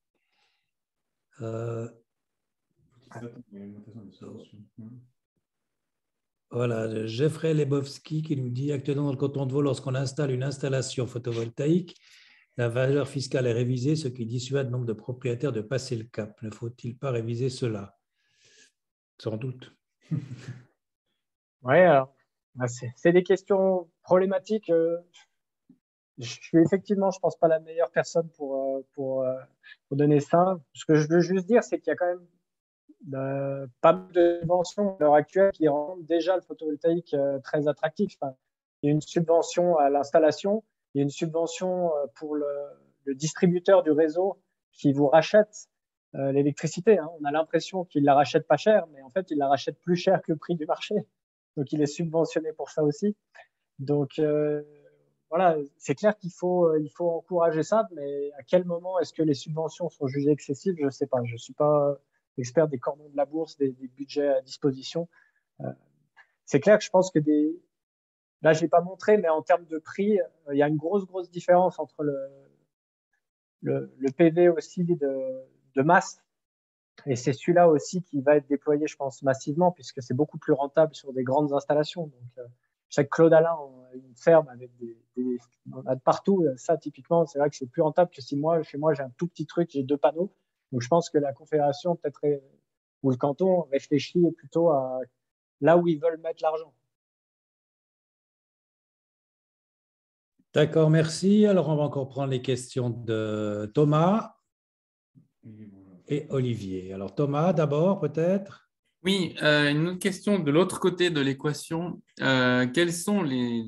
B: euh, Voilà, Jeffrey Lebowski qui nous dit actuellement dans le canton de Vaud, lorsqu'on installe une installation photovoltaïque, la valeur fiscale est révisée, ce qui dissuade nombre de propriétaires de passer le cap. Ne faut-il pas réviser cela? Sans doute.
A: Oui, alors, bah, c'est c'est des questions problématiques. euh, Je suis effectivement, je pense pas la meilleure personne pour, euh, pour, euh, pour donner ça. Ce que je veux juste dire, c'est qu'il y a quand même euh, pas mal de subventions à l'heure actuelle qui rendent déjà le photovoltaïque euh, très attractif. Enfin, il y a une subvention à l'installation, il y a une subvention euh, pour le, le distributeur du réseau qui vous rachète euh, l'électricité. Hein. On a l'impression qu'il la rachète pas cher, mais en fait, il la rachète plus cher que le prix du marché. Donc, il est subventionné pour ça aussi. Donc, euh, voilà, c'est clair qu'il faut, euh, il faut encourager ça, mais à quel moment est-ce que les subventions sont jugées excessives? Je ne sais pas. Je ne suis pas expert des cordons de la bourse, des, des budgets à disposition. Euh, c'est clair que je pense que des. Là, je ne l'ai pas montré, mais en termes de prix, euh, il y a une grosse, grosse différence entre le, le, le P V aussi de, de masse. Et c'est celui-là aussi qui va être déployé, je pense, massivement, puisque c'est beaucoup plus rentable sur des grandes installations. Donc, euh, je sais que Claude Alain a une ferme avec des, des on a de partout. Ça, typiquement, c'est vrai que c'est plus rentable que si moi, chez moi, j'ai un tout petit truc, j'ai deux panneaux. Donc, je pense que la Confédération, peut-être, ou le canton, réfléchit plutôt à là où ils veulent mettre l'argent.
B: D'accord, merci. Alors, on va encore prendre les questions de Thomas et Olivier. Alors, Thomas, d'abord, peut-être?
F: Oui, euh, une autre question de l'autre côté de l'équation. Euh, quelles sont les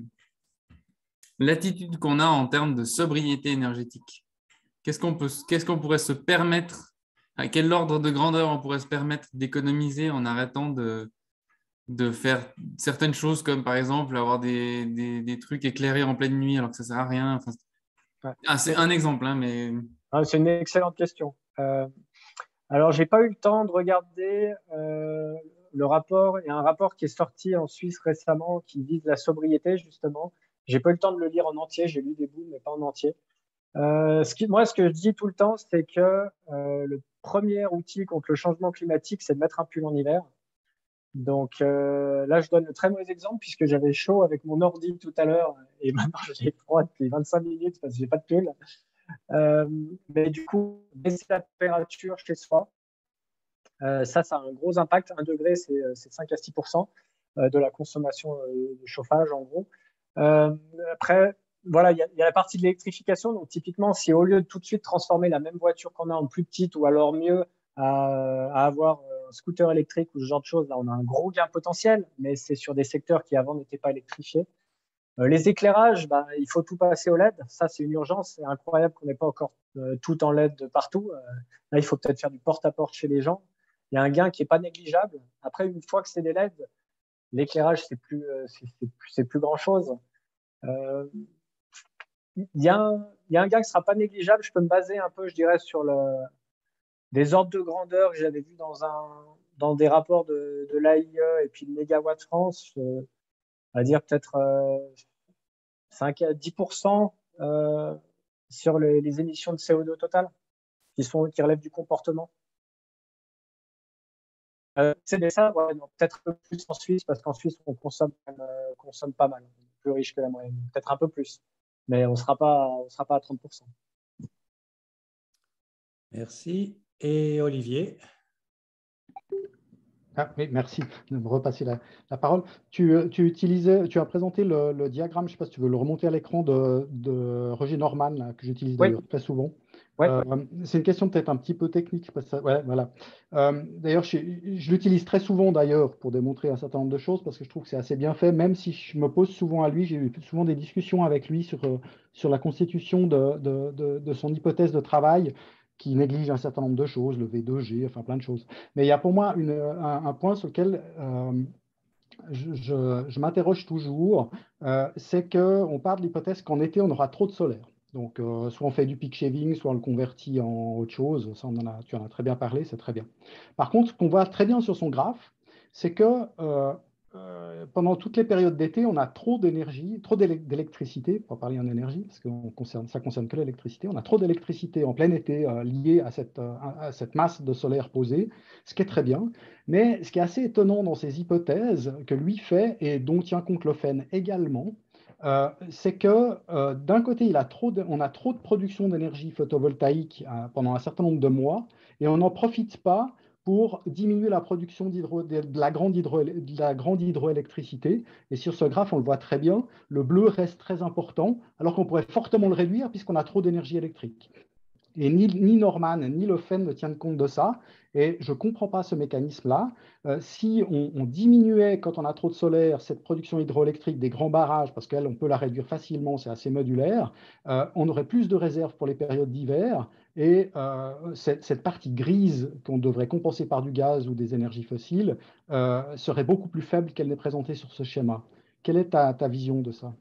F: l'attitude qu'on a en termes de sobriété énergétique? Qu'est-ce qu'on peut, qu'est-ce qu'on pourrait se permettre, à quel ordre de grandeur on pourrait se permettre d'économiser en arrêtant de, de faire certaines choses comme par exemple avoir des, des, des trucs éclairés en pleine nuit alors que ça ne sert à rien. Enfin,
A: Ouais.
F: ah, c'est un exemple, hein, mais…
A: Ah, c'est une excellente question. Euh, alors, j'ai pas eu le temps de regarder euh, le rapport. Il y a un rapport qui est sorti en Suisse récemment qui vise la sobriété, justement. J'ai pas eu le temps de le lire en entier. J'ai lu des bouts, mais pas en entier. Euh, ce qui, moi, ce que je dis tout le temps, c'est que euh, le premier outil contre le changement climatique, c'est de mettre un pull en hiver. Donc euh, là, je donne le très mauvais exemple puisque j'avais chaud avec mon ordi tout à l'heure et maintenant j'ai froid depuis vingt-cinq minutes parce que j'ai pas de pull. Euh, mais du coup, baisser la température chez soi, euh, ça, ça a un gros impact. Un degré, c'est cinq à six pour cent de la consommation de chauffage, en gros. Euh, après, voilà, il y, y a la partie de l'électrification. Donc, typiquement, si au lieu de tout de suite transformer la même voiture qu'on a en plus petite ou alors mieux à, à avoir un scooter électrique ou ce genre de choses, là, on a un gros gain potentiel, mais c'est sur des secteurs qui avant n'étaient pas électrifiés. Euh, les éclairages, bah, il faut tout passer au L E D. Ça, c'est une urgence. C'est incroyable qu'on n'ait pas encore euh, tout en L E D de partout. Euh, là, il faut peut-être faire du porte-à-porte chez les gens. Il y a un gain qui n'est pas négligeable. Après, une fois que c'est des L E D, l'éclairage, c'est plus, euh, c'est, c'est plus, c'est plus grand-chose. Euh, il y a un, il y a un gain qui sera pas négligeable. Je peux me baser un peu, je dirais, sur le, des ordres de grandeur que j'avais vus dans un, dans des rapports de, de l'A I E et puis de Mégawatt France. Euh, on va dire peut-être euh, cinq à dix pour cent euh, sur les, les émissions de C O deux totales qui sont, qui relèvent du comportement. Euh, c'est ça, ouais, peut-être un peu plus en Suisse parce qu'en Suisse on consomme, euh, consomme pas mal, plus riche que la moyenne, peut-être un peu plus, mais on sera pas, on sera pas à trente pour cent.
B: Merci. Et Olivier?
I: Ah, oui, merci de me repasser la, la parole. Tu, tu, utilisais, tu as présenté le, le diagramme, je ne sais pas si tu veux le remonter à l'écran, de, de Roger Norman, là, que j'utilise d'ailleurs oui. très souvent.
A: Ouais.
I: Euh, c'est une question peut-être un petit peu technique. Parce que, ouais, voilà. Euh, d'ailleurs, je, je l'utilise très souvent d'ailleurs pour démontrer un certain nombre de choses parce que je trouve que c'est assez bien fait, même si je me pose souvent à lui. J'ai eu souvent des discussions avec lui sur, sur la constitution de, de, de, de son hypothèse de travail, qui néglige un certain nombre de choses, le V deux G, enfin plein de choses. Mais il y a pour moi une, un, un point sur lequel euh, je, je, je m'interroge toujours, euh, c'est qu'on part de l'hypothèse qu'en été, on aura trop de solaire. Donc, euh, soit on fait du peak shaving, soit on le convertit en autre chose. Ça, on en a, tu en as très bien parlé, c'est très bien. Par contre, ce qu'on voit très bien sur son graphe, c'est que euh, euh, pendant toutes les périodes d'été, on a trop d'énergie, trop d'électricité, pour parler en énergie, parce que concerne, ça ne concerne que l'électricité, on a trop d'électricité en plein été euh, liée à cette, euh, à cette masse de solaire posée, ce qui est très bien. Mais ce qui est assez étonnant dans ces hypothèses que lui fait, et dont tient compte l'O F E N également, euh, c'est que euh, d'un côté, il a trop de, on a trop de production d'énergie photovoltaïque euh, pendant un certain nombre de mois, et on n'en profite pas pour diminuer la production d'hydro, de, de, la grande hydro, de la grande hydroélectricité. Et sur ce graphe, on le voit très bien, le bleu reste très important, alors qu'on pourrait fortement le réduire puisqu'on a trop d'énergie électrique. Et ni, ni Norman ni le F E N ne tiennent compte de ça. Et je ne comprends pas ce mécanisme-là. Euh, si on, on diminuait, quand on a trop de solaire, cette production hydroélectrique des grands barrages, parce qu'elle, on peut la réduire facilement, c'est assez modulaire, euh, on aurait plus de réserves pour les périodes d'hiver. Et euh, cette, cette partie grise qu'on devrait compenser par du gaz ou des énergies fossiles euh, serait beaucoup plus faible qu'elle n'est présentée sur ce schéma. Quelle est ta, ta vision de ça?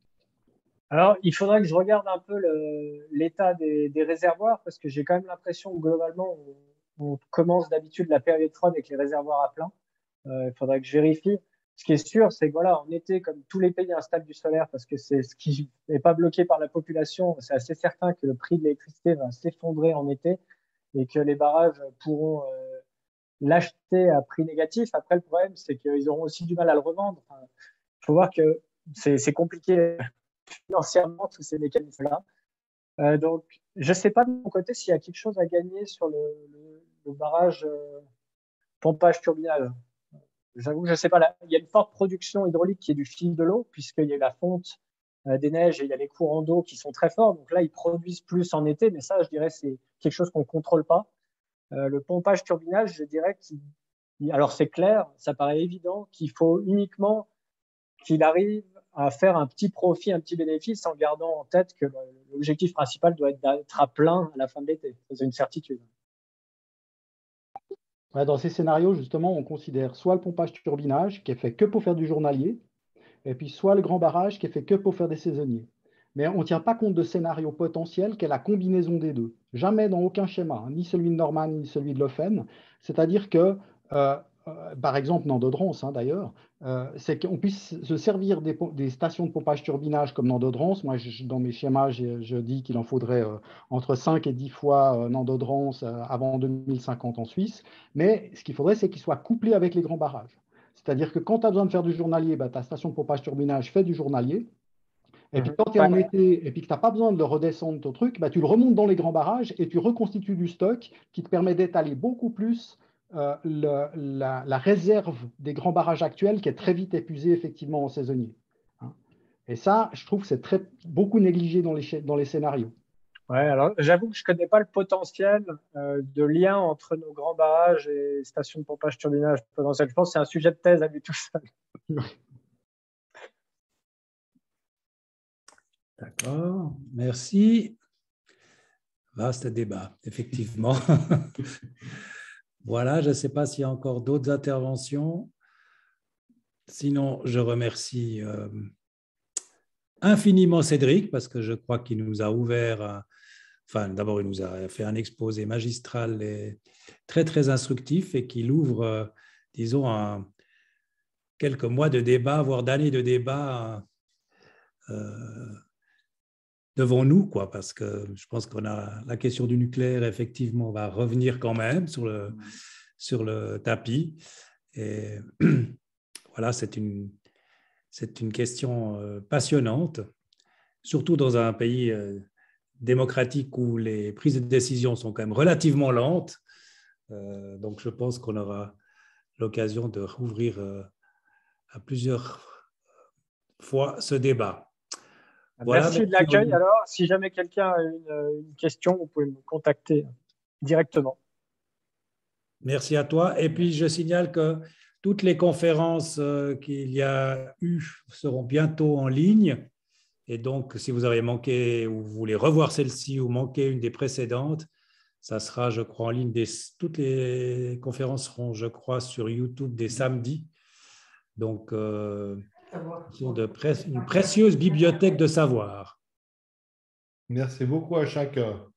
A: Alors, il faudrait que je regarde un peu l'état des, des réservoirs parce que j'ai quand même l'impression que globalement, on, on commence d'habitude la période froide avec les réservoirs à plein. Euh, il faudrait que je vérifie. Ce qui est sûr, c'est que voilà, en été, comme tous les pays installent du solaire parce que c'est ce qui n'est pas bloqué par la population, c'est assez certain que le prix de l'électricité va s'effondrer en été et que les barrages pourront euh, l'acheter à prix négatif. Après, le problème, c'est qu'ils auront aussi du mal à le revendre. Il enfin, faut voir que c'est compliqué financièrement, tous ces mécanismes-là. Euh, donc, je ne sais pas de mon côté s'il y a quelque chose à gagner sur le, le, le barrage euh, pompage-turbinage. J'avoue, je ne sais pas. Là, il y a une forte production hydraulique qui est du fil de l'eau, puisqu'il y a la fonte euh, des neiges et il y a les courants d'eau qui sont très forts. Donc là, ils produisent plus en été, mais ça, je dirais, c'est quelque chose qu'on ne contrôle pas. Euh, le pompage-turbinage, je dirais qu'il. Alors, c'est clair, ça paraît évident qu'il faut uniquement qu'il arrive à faire un petit profit, un petit bénéfice en gardant en tête que l'objectif principal doit être d'être à plein à la fin de l'été. C'est une certitude.
I: Dans ces scénarios, justement, on considère soit le pompage-turbinage qui est fait que pour faire du journalier, et puis soit le grand barrage qui est fait que pour faire des saisonniers. Mais on ne tient pas compte de scénario potentiel qui est la combinaison des deux. Jamais dans aucun schéma, hein, ni celui de Norman, ni celui de l'O F E N. C'est-à-dire que, euh, euh, par exemple, Nandodrance, hein, d'ailleurs, euh, c'est qu'on puisse se servir des, des stations de pompage-turbinage comme Nandodrance. Moi, je, dans mes schémas, je, je dis qu'il en faudrait euh, entre cinq et dix fois euh, Nandodrance euh, avant deux mille cinquante en Suisse. Mais ce qu'il faudrait, c'est qu'il soit couplé avec les grands barrages. C'est-à-dire que quand tu as besoin de faire du journalier, bah, ta station de pompage-turbinage fait du journalier. Et puis quand tu es en été et puis que tu n'as pas besoin de le redescendre ton truc, bah, tu le remontes dans les grands barrages et tu reconstitues du stock qui te permet d'étaler beaucoup plus euh, le, la, la réserve des grands barrages actuels qui est très vite épuisée effectivement en saisonnier. Hein. Et ça, je trouve que c'est très beaucoup négligé dans les, dans les scénarios.
A: Ouais, alors j'avoue que je ne connais pas le potentiel euh, de lien entre nos grands barrages et stations de pompage-turbinage potentiel. Je pense que c'est un sujet de thèse à lui tout seul.
B: D'accord, merci. Vaste débat, effectivement. Voilà, je ne sais pas s'il y a encore d'autres interventions. Sinon, je remercie euh, infiniment Cédric parce que je crois qu'il nous a ouvert, euh, enfin d'abord il nous a fait un exposé magistral et très très instructif et qu'il ouvre, euh, disons, un, quelques mois de débat, voire d'années de débat euh, devant nous, quoi, parce que je pense qu'on a la question du nucléaire, effectivement, va revenir quand même sur le, sur le tapis. Et voilà, c'est une, c'est une question euh, passionnante, surtout dans un pays euh, démocratique où les prises de décision sont quand même relativement lentes. Euh, donc, je pense qu'on aura l'occasion de rouvrir euh, à plusieurs fois ce débat.
A: Voilà, merci, merci de l'accueil. Alors, si jamais quelqu'un a une, une question, vous pouvez me contacter directement.
B: Merci à toi. Et puis, je signale que toutes les conférences qu'il y a eu seront bientôt en ligne. Et donc, si vous avez manqué ou vous voulez revoir celle-ci ou manquer une des précédentes, ça sera, je crois, en ligne. Des, toutes les conférences seront, je crois, sur YouTube des samedis. Donc, euh, de pré- une précieuse bibliothèque de savoir.
G: Merci beaucoup à chacun.